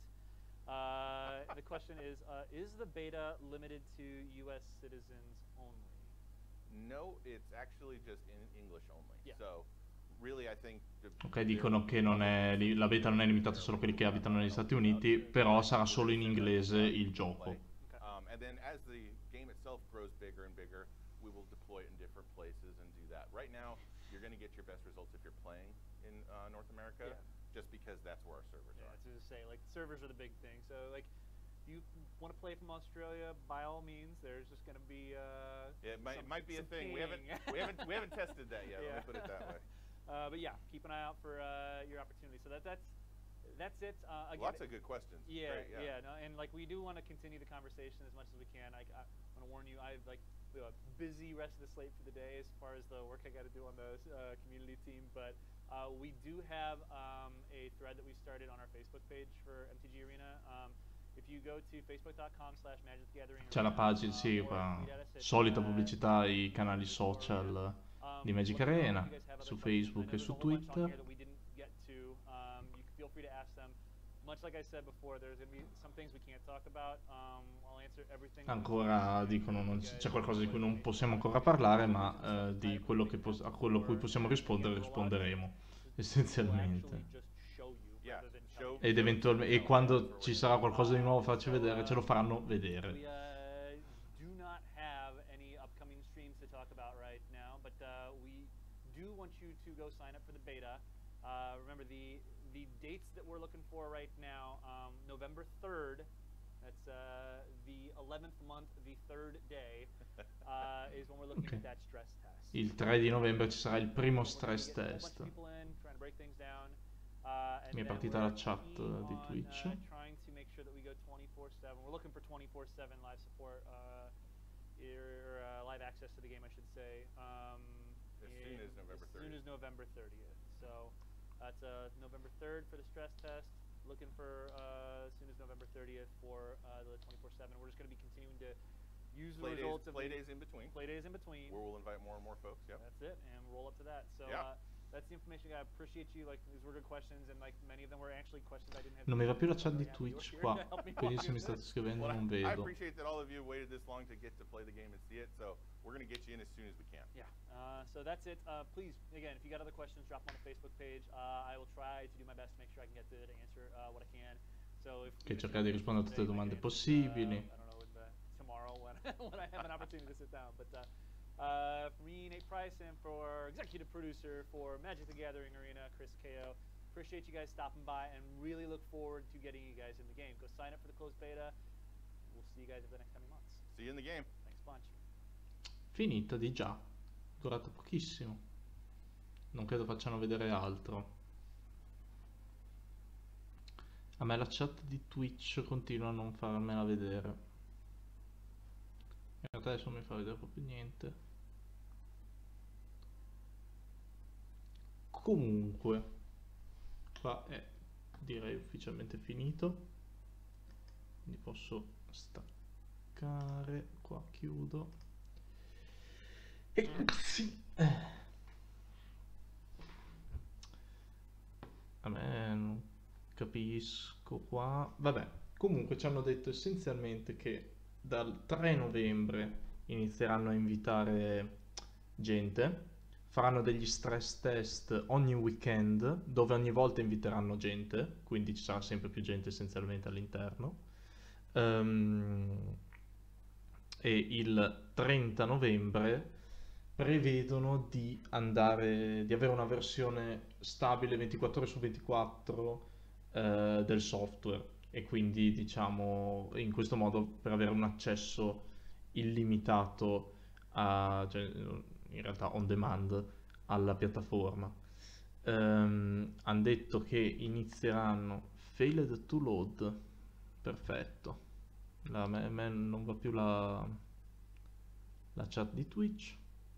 The question is the beta limited to U.S. citizens only? No, it's actually just in English only. Yeah. So, really, I think Ok, dicono che non è, la beta non è limitata solo a quelli che abitano negli Stati Uniti, però sarà solo in inglese il gioco. And then as the game itself grows bigger and bigger, we will deploy it in different places and do that. Right now, you're going to get your best results if you're playing in North America. Yeah. Just because that's where our servers are. I was going to say, like, servers are the big thing. So, like, if you want to play from Australia, by all means, there's just going to be it might be a thing. We haven't tested that yet. Yeah. Let me put it that way. But yeah, keep an eye out for your opportunity. So that's it. Again, Lots of good questions. Yeah, Great, no, and like we do want to continue the conversation as much as we can. I want to warn you, I we have a busy rest of the slate for the day as far as the work I got to do on the community team, but. We do have a thread that we started on our Facebook page for MTG Arena. If you go to facebook.com/MagicTheGathering, C'è la pagina, sì, solita pubblicità ai canali social di Magic Arena, su Facebook e su Twitter. Feel free to ask them. Much like I said before, there's going to be some things we can't talk about. I'll answer everything. Ancora dicono c'è qualcosa di cui non possiamo ancora parlare, ma di quello che a quello a cui possiamo rispondere risponderemo essenzialmente. Ed eventualmente, e quando ci sarà qualcosa di nuovo da farci vedere, ce lo faranno vedere. Do not have any upcoming streams to talk about right now, but we do want you to go sign up for the beta. Remember the dates that we're looking for right now, November 3rd, that's the 11th month, the 3rd day, is when we're looking at that stress test. Il 3 di novembre ci sarà il primo stress test. Mi è partita la chat di Twitch. Trying to make sure that we go 24/7. We're looking for 24/7 live support, live access to the game, I should say. As soon as November 30th. As soon as November 30th. So that's November 3rd for the stress test. Looking for as soon as November 30th for the 24/7. We're just going to be continuing to use the results of play days in between. Play days in between. Where we'll invite more and more folks. Yeah. That's it, and roll up to that. So yeah. that's the information. I appreciate you. Like, these were good questions, and like many of them were actually questions I didn't have. Non mi va più la chat di Yeah, you were Twitch here qua, to help me quindi walk se mi through state this. scrivendo Well, non I vedo. appreciate that all of you waited this long to get to play the game and see it, so we're going to get you in as soon as we can. Yeah. So that's it. Please, again, if you got other questions, drop them on the Facebook page. I will try to do my best to make sure I can get to it, answer what I can. So if Che cercare di rispondere a tutte le domande possibili. I don't know, tomorrow when when I have an opportunity to sit down. But for me, Nate Price, and for executive producer for Magic the Gathering Arena, Chris Ko. Appreciate you guys stopping by, and really look forward to getting you guys in the game. Go sign up for the closed beta. We'll see you guys over the next coming months. See you in the game. Thanks a bunch. Finita di già, durata pochissimo. Non credo facciano vedere altro. A me la chat di Twitch continua a non farmela vedere. In realtà adesso non mi fa vedere proprio niente. Comunque, qua è direi ufficialmente finito. Quindi posso staccare, qua chiudo. E sì. A me non capisco qua. Vabbè, comunque ci hanno detto essenzialmente che dal 3 novembre inizieranno a invitare gente, faranno degli stress test ogni weekend, dove ogni volta inviteranno gente, quindi ci sarà sempre più gente essenzialmente all'interno. E il 30 novembre prevedono di avere una versione stabile 24 ore su 24 del software, e quindi diciamo in questo modo per avere un accesso illimitato cioè in realtà on demand alla piattaforma. Hanno detto che inizieranno failed to load. Perfetto. A me non va più la chat di Twitch.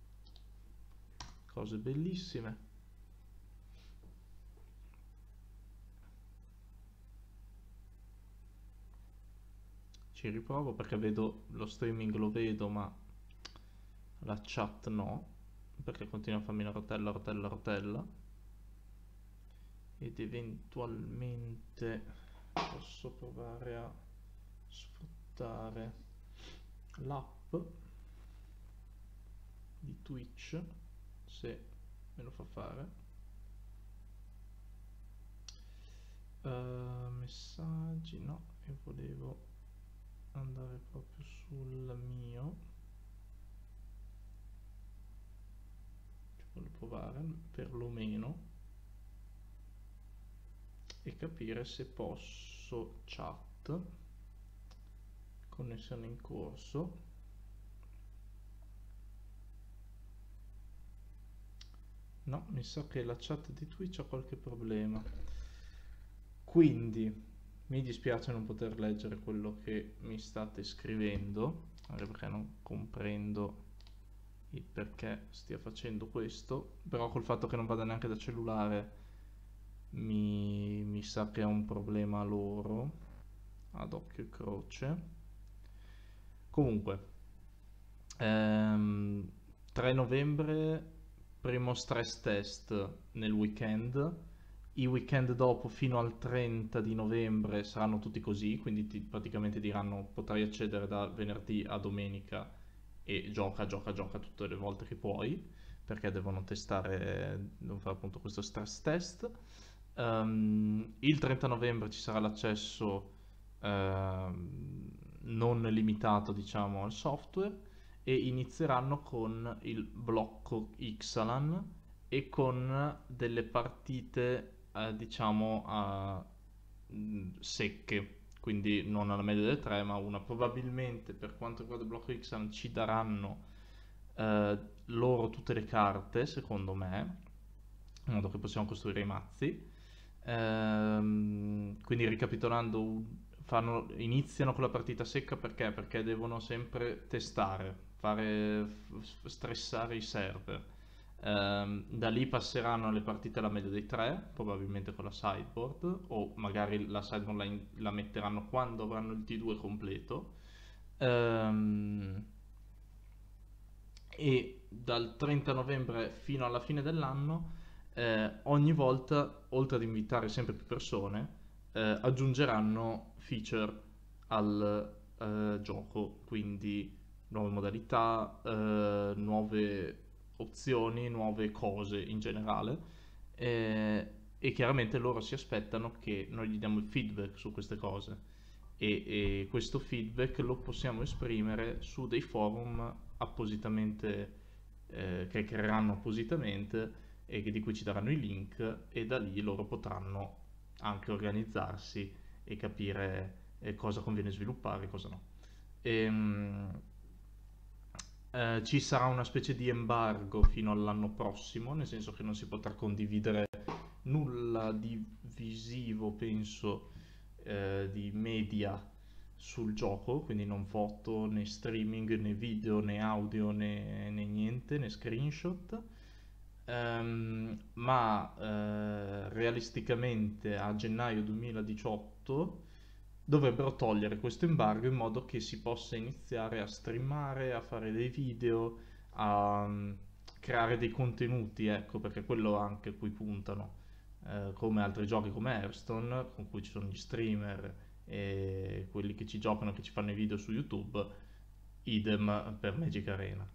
Cose bellissime. Ci riprovo perché vedo lo streaming, lo vedo, ma la chat no, perché continua a farmi la rotella. Ed eventualmente posso provare a sfruttare l'app di Twitch, se me lo fa fare. Messaggi, no, io volevo andare proprio sul mio. Ci voglio provare perlomeno e capire se posso chat, connessione in corso. No, mi sa che la chat di Twitch ha qualche problema, quindi mi dispiace non poter leggere quello che mi state scrivendo, anche perché non comprendo il perché stia facendo questo, però col fatto che non vada neanche da cellulare mi sa che è un problema loro, ad occhio e croce. Comunque 3 novembre primo stress test nel weekend. I weekend dopo fino al 30 di novembre saranno tutti così, quindi praticamente diranno potrai accedere da venerdì a domenica e gioca tutte le volte che puoi, perché devono fare appunto questo stress test. Il 30 novembre ci sarà l'accesso non limitato, diciamo, al software, e inizieranno con il blocco Ixalan e con delle partite diciamo secche, quindi non alla media delle 3 ma una. Probabilmente per quanto riguarda il blocco Ixalan ci daranno loro tutte le carte, secondo me, in modo che possiamo costruire i mazzi. Quindi ricapitolando, iniziano con la partita secca perché devono sempre testare, stressare i server. Da lì passeranno alle partite alla media dei 3, probabilmente con la sideboard, o magari la sideboard la metteranno quando avranno il T2 completo. E dal 30 novembre fino alla fine dell'anno ogni volta, oltre ad invitare sempre più persone, aggiungeranno feature al gioco, quindi nuove modalità, nuove opzioni, nuove cose in generale, e chiaramente loro si aspettano che noi gli diamo il feedback su queste cose e questo feedback lo possiamo esprimere su dei forum appositamente che creeranno appositamente e di cui ci daranno i link, e da lì loro potranno anche organizzarsi e capire cosa conviene sviluppare e cosa no. Ci sarà una specie di embargo fino all'anno prossimo, nel senso che non si potrà condividere nulla di visivo, penso, di media sul gioco, quindi non foto, né streaming, né video, né audio, né niente, né screenshot. Ma realisticamente a gennaio 2018 dovrebbero togliere questo embargo in modo che si possa iniziare a streamare, a fare dei video, a creare dei contenuti, ecco, perché è quello anche a cui puntano, come altri giochi come Hearthstone, con cui ci sono gli streamer e quelli che ci giocano, che ci fanno i video su YouTube, idem per Magic Arena.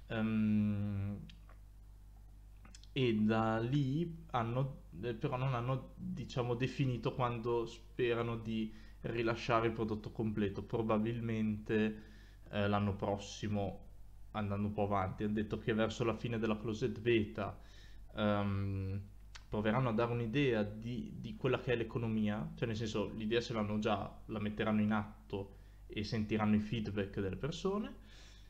E da lì però non hanno, diciamo, definito quando sperano di rilasciare il prodotto completo, probabilmente l'anno prossimo, andando un po' avanti. Hanno detto che verso la fine della closed beta proveranno a dare un'idea di quella che è l'economia, cioè nel senso l'idea ce l'hanno già, la metteranno in atto e sentiranno i feedback delle persone.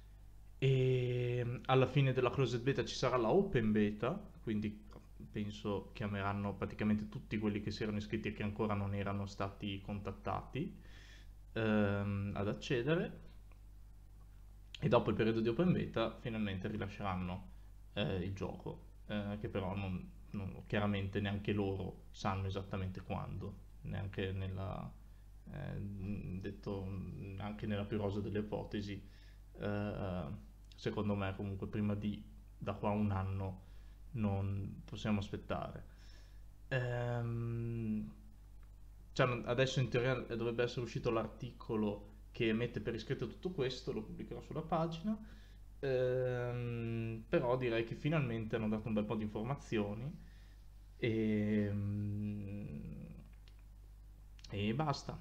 E alla fine della closed beta ci sarà la open beta, quindi penso chiameranno praticamente tutti quelli che si erano iscritti e che ancora non erano stati contattati ad accedere, e dopo il periodo di open beta finalmente rilasceranno il gioco, che però chiaramente neanche loro sanno esattamente quando, neanche detto anche nella più rosa delle ipotesi. Secondo me comunque da qua a un anno non possiamo aspettare. Cioè, adesso in teoria dovrebbe essere uscito l'articolo che mette per iscritto tutto questo, lo pubblicherò sulla pagina. Però direi che finalmente hanno dato un bel po' di informazioni e, e basta.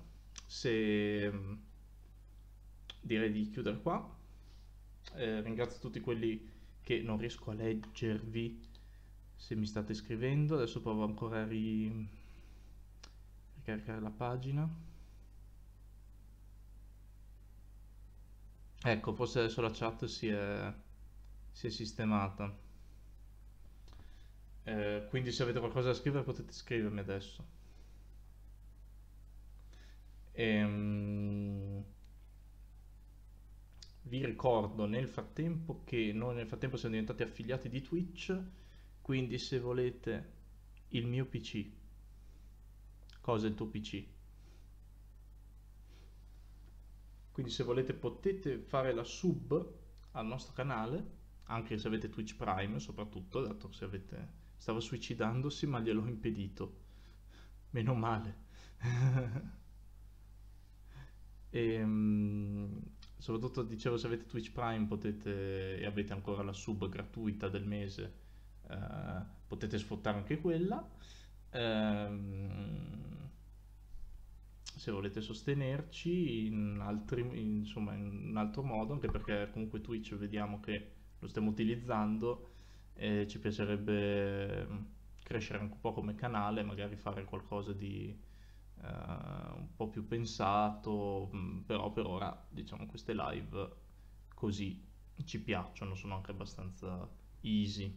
Direi di chiudere qua. Ringrazio tutti quelli che non riesco a leggervi se mi state scrivendo. Adesso provo ancora a ricaricare la pagina. Ecco, forse adesso la chat si è sistemata. Quindi se avete qualcosa da scrivere potete scrivermi adesso. Vi ricordo nel frattempo che noi nel frattempo siamo diventati affiliati di Twitch, quindi se volete il mio PC, cosa è il tuo PC? Quindi se volete potete fare la sub al nostro canale, anche se avete Twitch Prime soprattutto, dato che stava suicidandosi ma gliel'ho impedito, meno male. Soprattutto dicevo, se avete Twitch Prime e avete ancora la sub gratuita del mese, potete sfruttare anche quella. Se volete sostenerci insomma, in un altro modo, anche perché comunque Twitch vediamo che lo stiamo utilizzando e ci piacerebbe crescere anche un po' come canale, magari fare qualcosa di un po' più pensato, però per ora diciamo queste live così ci piacciono, sono anche abbastanza easy.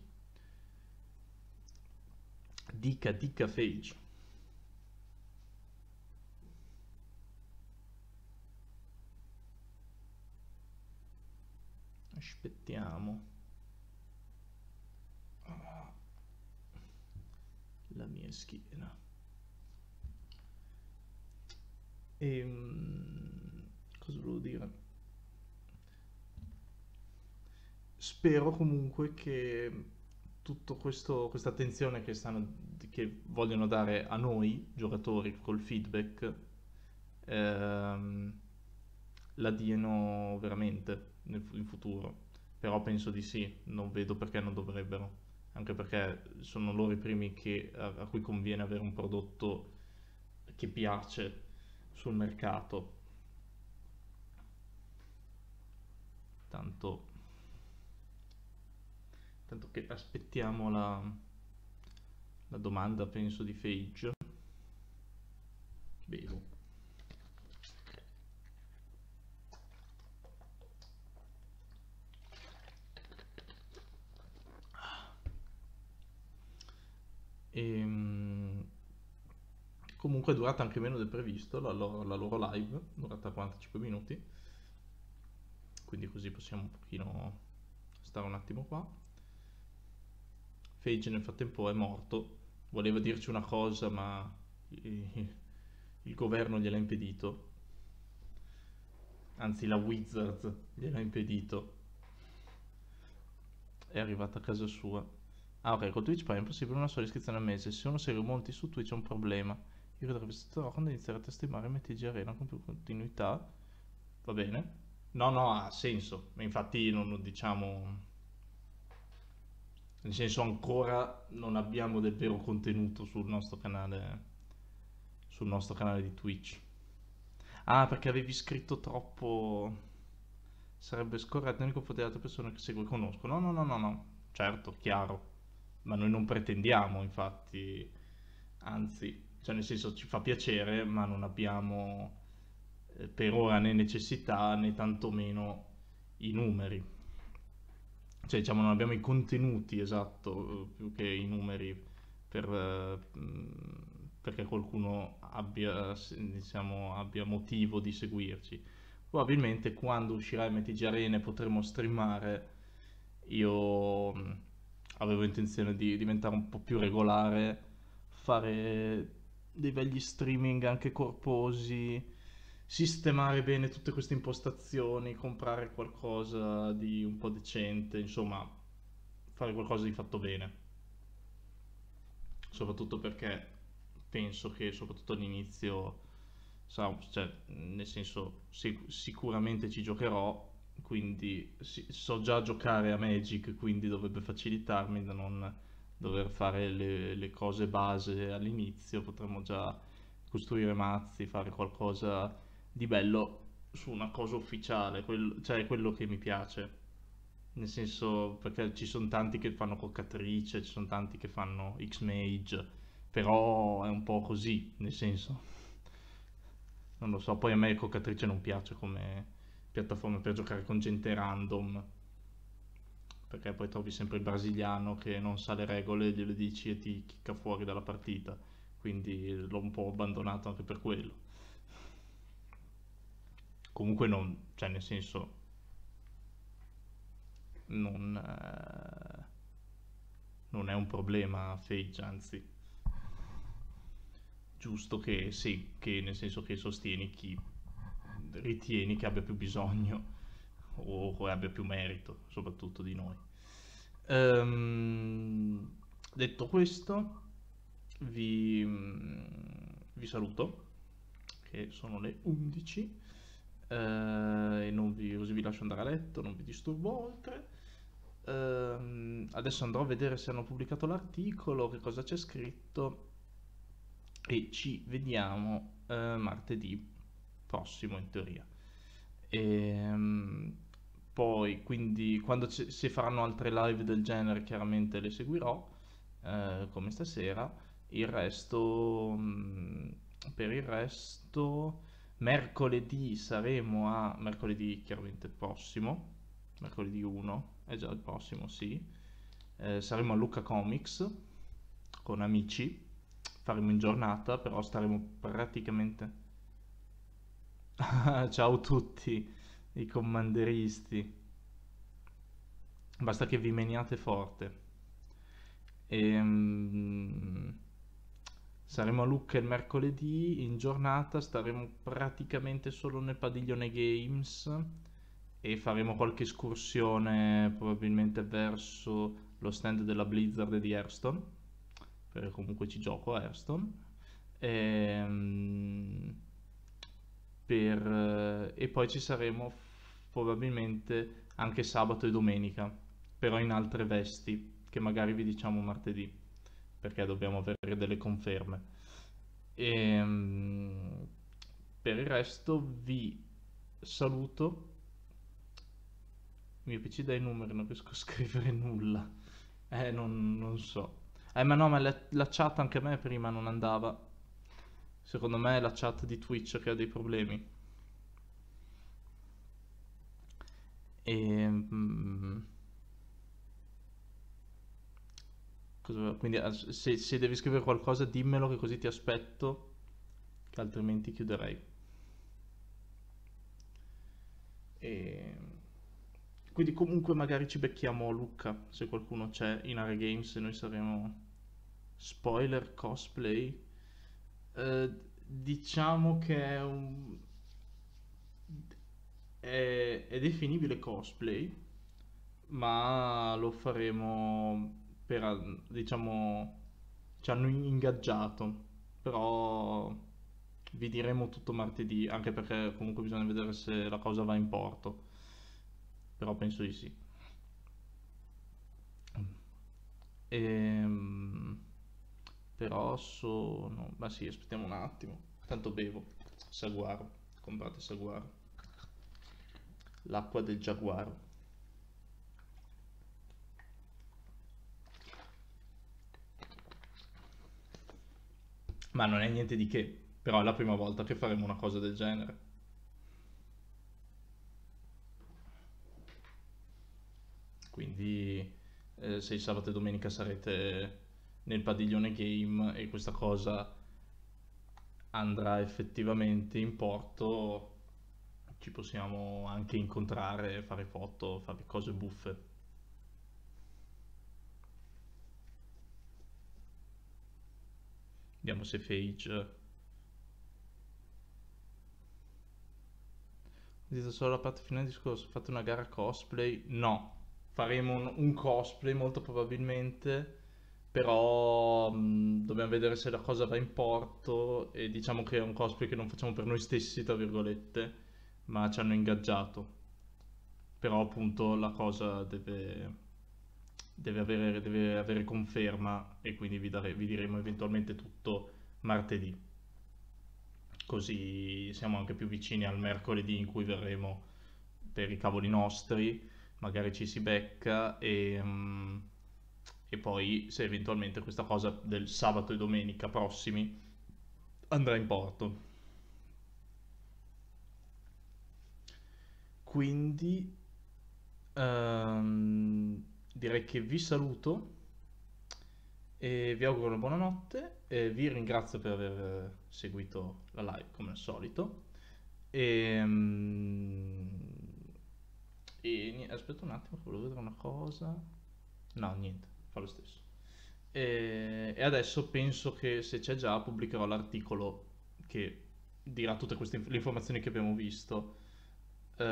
Dica Fage. Aspettiamo. La mia schiena. Cosa volevo dire? Spero comunque che tutto questa attenzione che vogliono dare a noi giocatori col feedback, la diano veramente in futuro. Però penso di sì, non vedo perché non dovrebbero, anche perché sono loro i primi a cui conviene avere un prodotto che piace sul mercato. Tanto che aspettiamo la domanda, penso, di Phage. Bevo. Comunque è durata anche meno del previsto la loro live, durata 45 minuti, quindi così possiamo un pochino stare un attimo qua. Phage nel frattempo è morto, voleva dirci una cosa ma il governo gliel'ha impedito, anzi la Wizards gliel'ha impedito, è arrivata a casa sua. Ah ok, con Twitch Prime è possibile una sola iscrizione al mese, se uno segue molti su Twitch è un problema. Io credo che però quando inizierete a streamare MTG Arena con più continuità, va bene? No, ha senso, ma infatti non diciamo, nel senso ancora non abbiamo del vero contenuto sul nostro canale di Twitch. Ah, perché avevi scritto troppo, sarebbe scorretto nei confronti delle altre persone che seguo e conosco. No, certo, chiaro, ma noi non pretendiamo, infatti, anzi, cioè nel senso ci fa piacere, ma non abbiamo per ora né necessità né tantomeno i numeri. Cioè diciamo non abbiamo i contenuti, esatto, più che i numeri perché qualcuno abbia, diciamo, abbia motivo di seguirci. Probabilmente quando uscirà MTG Arena e potremo streamare, io avevo intenzione di diventare un po' più regolare, fare dei begli streaming anche corposi, sistemare bene tutte queste impostazioni, comprare qualcosa di un po' decente, insomma, fare qualcosa di fatto bene. Soprattutto perché penso che soprattutto all'inizio, cioè, nel senso, sicuramente ci giocherò, quindi so già giocare a Magic, quindi dovrebbe facilitarmi da non dover fare le cose base all'inizio, potremmo già costruire mazzi, fare qualcosa di bello su una cosa ufficiale, cioè quello che mi piace. Nel senso, perché ci sono tanti che fanno coccatrice, ci sono tanti che fanno X-Mage, però è un po' così, nel senso, non lo so, poi a me coccatrice non piace come piattaforma per giocare con gente random, perché poi trovi sempre il brasiliano che non sa le regole, glielo dici e ti chicca fuori dalla partita, quindi l'ho un po' abbandonato anche per quello. Comunque non, cioè nel senso, non è un problema Phage, anzi, giusto che sì, che nel senso che sostieni chi ritieni che abbia più bisogno o abbia più merito, soprattutto di noi. Detto questo, vi saluto, che sono le 11. E così vi lascio andare a letto, non vi disturbo oltre. Adesso andrò a vedere se hanno pubblicato l'articolo, che cosa c'è scritto, e ci vediamo martedì prossimo in teoria. Poi quindi quando se faranno altre live del genere chiaramente le seguirò, come stasera. Il resto, per il resto, mercoledì saremo mercoledì chiaramente prossimo, mercoledì 1, è già il prossimo, sì. Saremo a Lucca Comics con amici, faremo in giornata, però staremo praticamente... Ciao a tutti i commanderisti, basta che vi meniate forte. Saremo a Lucca il mercoledì, in giornata staremo praticamente solo nel padiglione Games e faremo qualche escursione probabilmente verso lo stand della Blizzard e di Hearthstone, perché comunque ci gioco a Hearthstone. E poi ci saremo probabilmente anche sabato e domenica, però in altre vesti, che magari vi diciamo martedì, perché dobbiamo avere delle conferme. Per il resto vi saluto. Il mio PC dà i numeri, non riesco a scrivere nulla. Non so. Ma no, ma la chat anche a me prima non andava. Secondo me è la chat di Twitch che ha dei problemi. Quindi se devi scrivere qualcosa dimmelo, che così ti aspetto, che altrimenti chiuderei. Quindi comunque magari ci becchiamo Lucca, se qualcuno c'è in Area Games, e noi saremo spoiler cosplay. Diciamo che è definibile cosplay, ma lo faremo diciamo, ci hanno ingaggiato, però vi diremo tutto martedì, anche perché comunque bisogna vedere se la cosa va in porto, però penso di sì. Però ma sì, aspettiamo un attimo, tanto bevo saguaro, comprate saguaro, l'acqua del giaguaro. Ma non è niente di che, però è la prima volta che faremo una cosa del genere. Quindi se il sabato e domenica sarete nel padiglione game e questa cosa andrà effettivamente in porto, ci possiamo anche incontrare, fare foto, fare cose buffe. Vediamo se Phage. Dite solo la parte finale del discorso, fate una gara cosplay? No, faremo un cosplay molto probabilmente, però dobbiamo vedere se la cosa va in porto, e diciamo che è un cosplay che non facciamo per noi stessi, tra virgolette, ma ci hanno ingaggiato. Però appunto la cosa deve avere conferma, e quindi vi diremo eventualmente tutto martedì, così siamo anche più vicini al mercoledì in cui verremo per i cavoli nostri, magari ci si becca, e poi se eventualmente questa cosa del sabato e domenica prossimi andrà in porto. Quindi direi che vi saluto e vi auguro una buona notte, e vi ringrazio per aver seguito la live come al solito, aspetta un attimo, volevo vedere una cosa. No, niente, fa lo stesso. E adesso penso che, se c'è già, pubblicherò l'articolo che dirà tutte le informazioni che abbiamo visto, che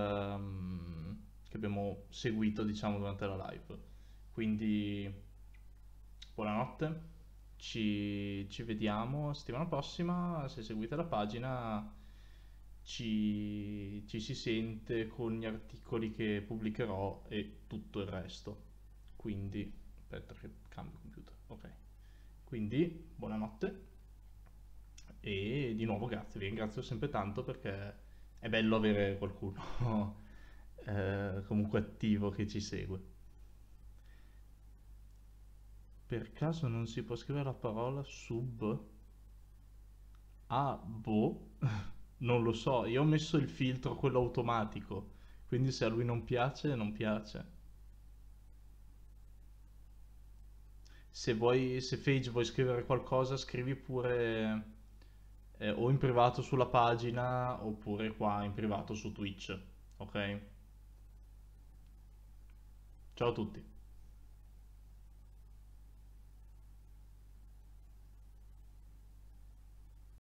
abbiamo seguito, diciamo, durante la live. Quindi buonanotte, ci vediamo settimana prossima. Se seguite la pagina ci si sente con gli articoli che pubblicherò e tutto il resto. Quindi aspetta che cambio computer. Ok, quindi buonanotte, e di nuovo grazie, vi ringrazio sempre tanto, perché è bello avere qualcuno comunque attivo che ci segue. Per caso non si può scrivere la parola sub? Ah, boh, non lo so, io ho messo il filtro, quello automatico, quindi se a lui non piace, non piace. Se Phage vuoi scrivere qualcosa, scrivi pure o in privato sulla pagina, oppure qua in privato su Twitch, ok? Ciao a tutti.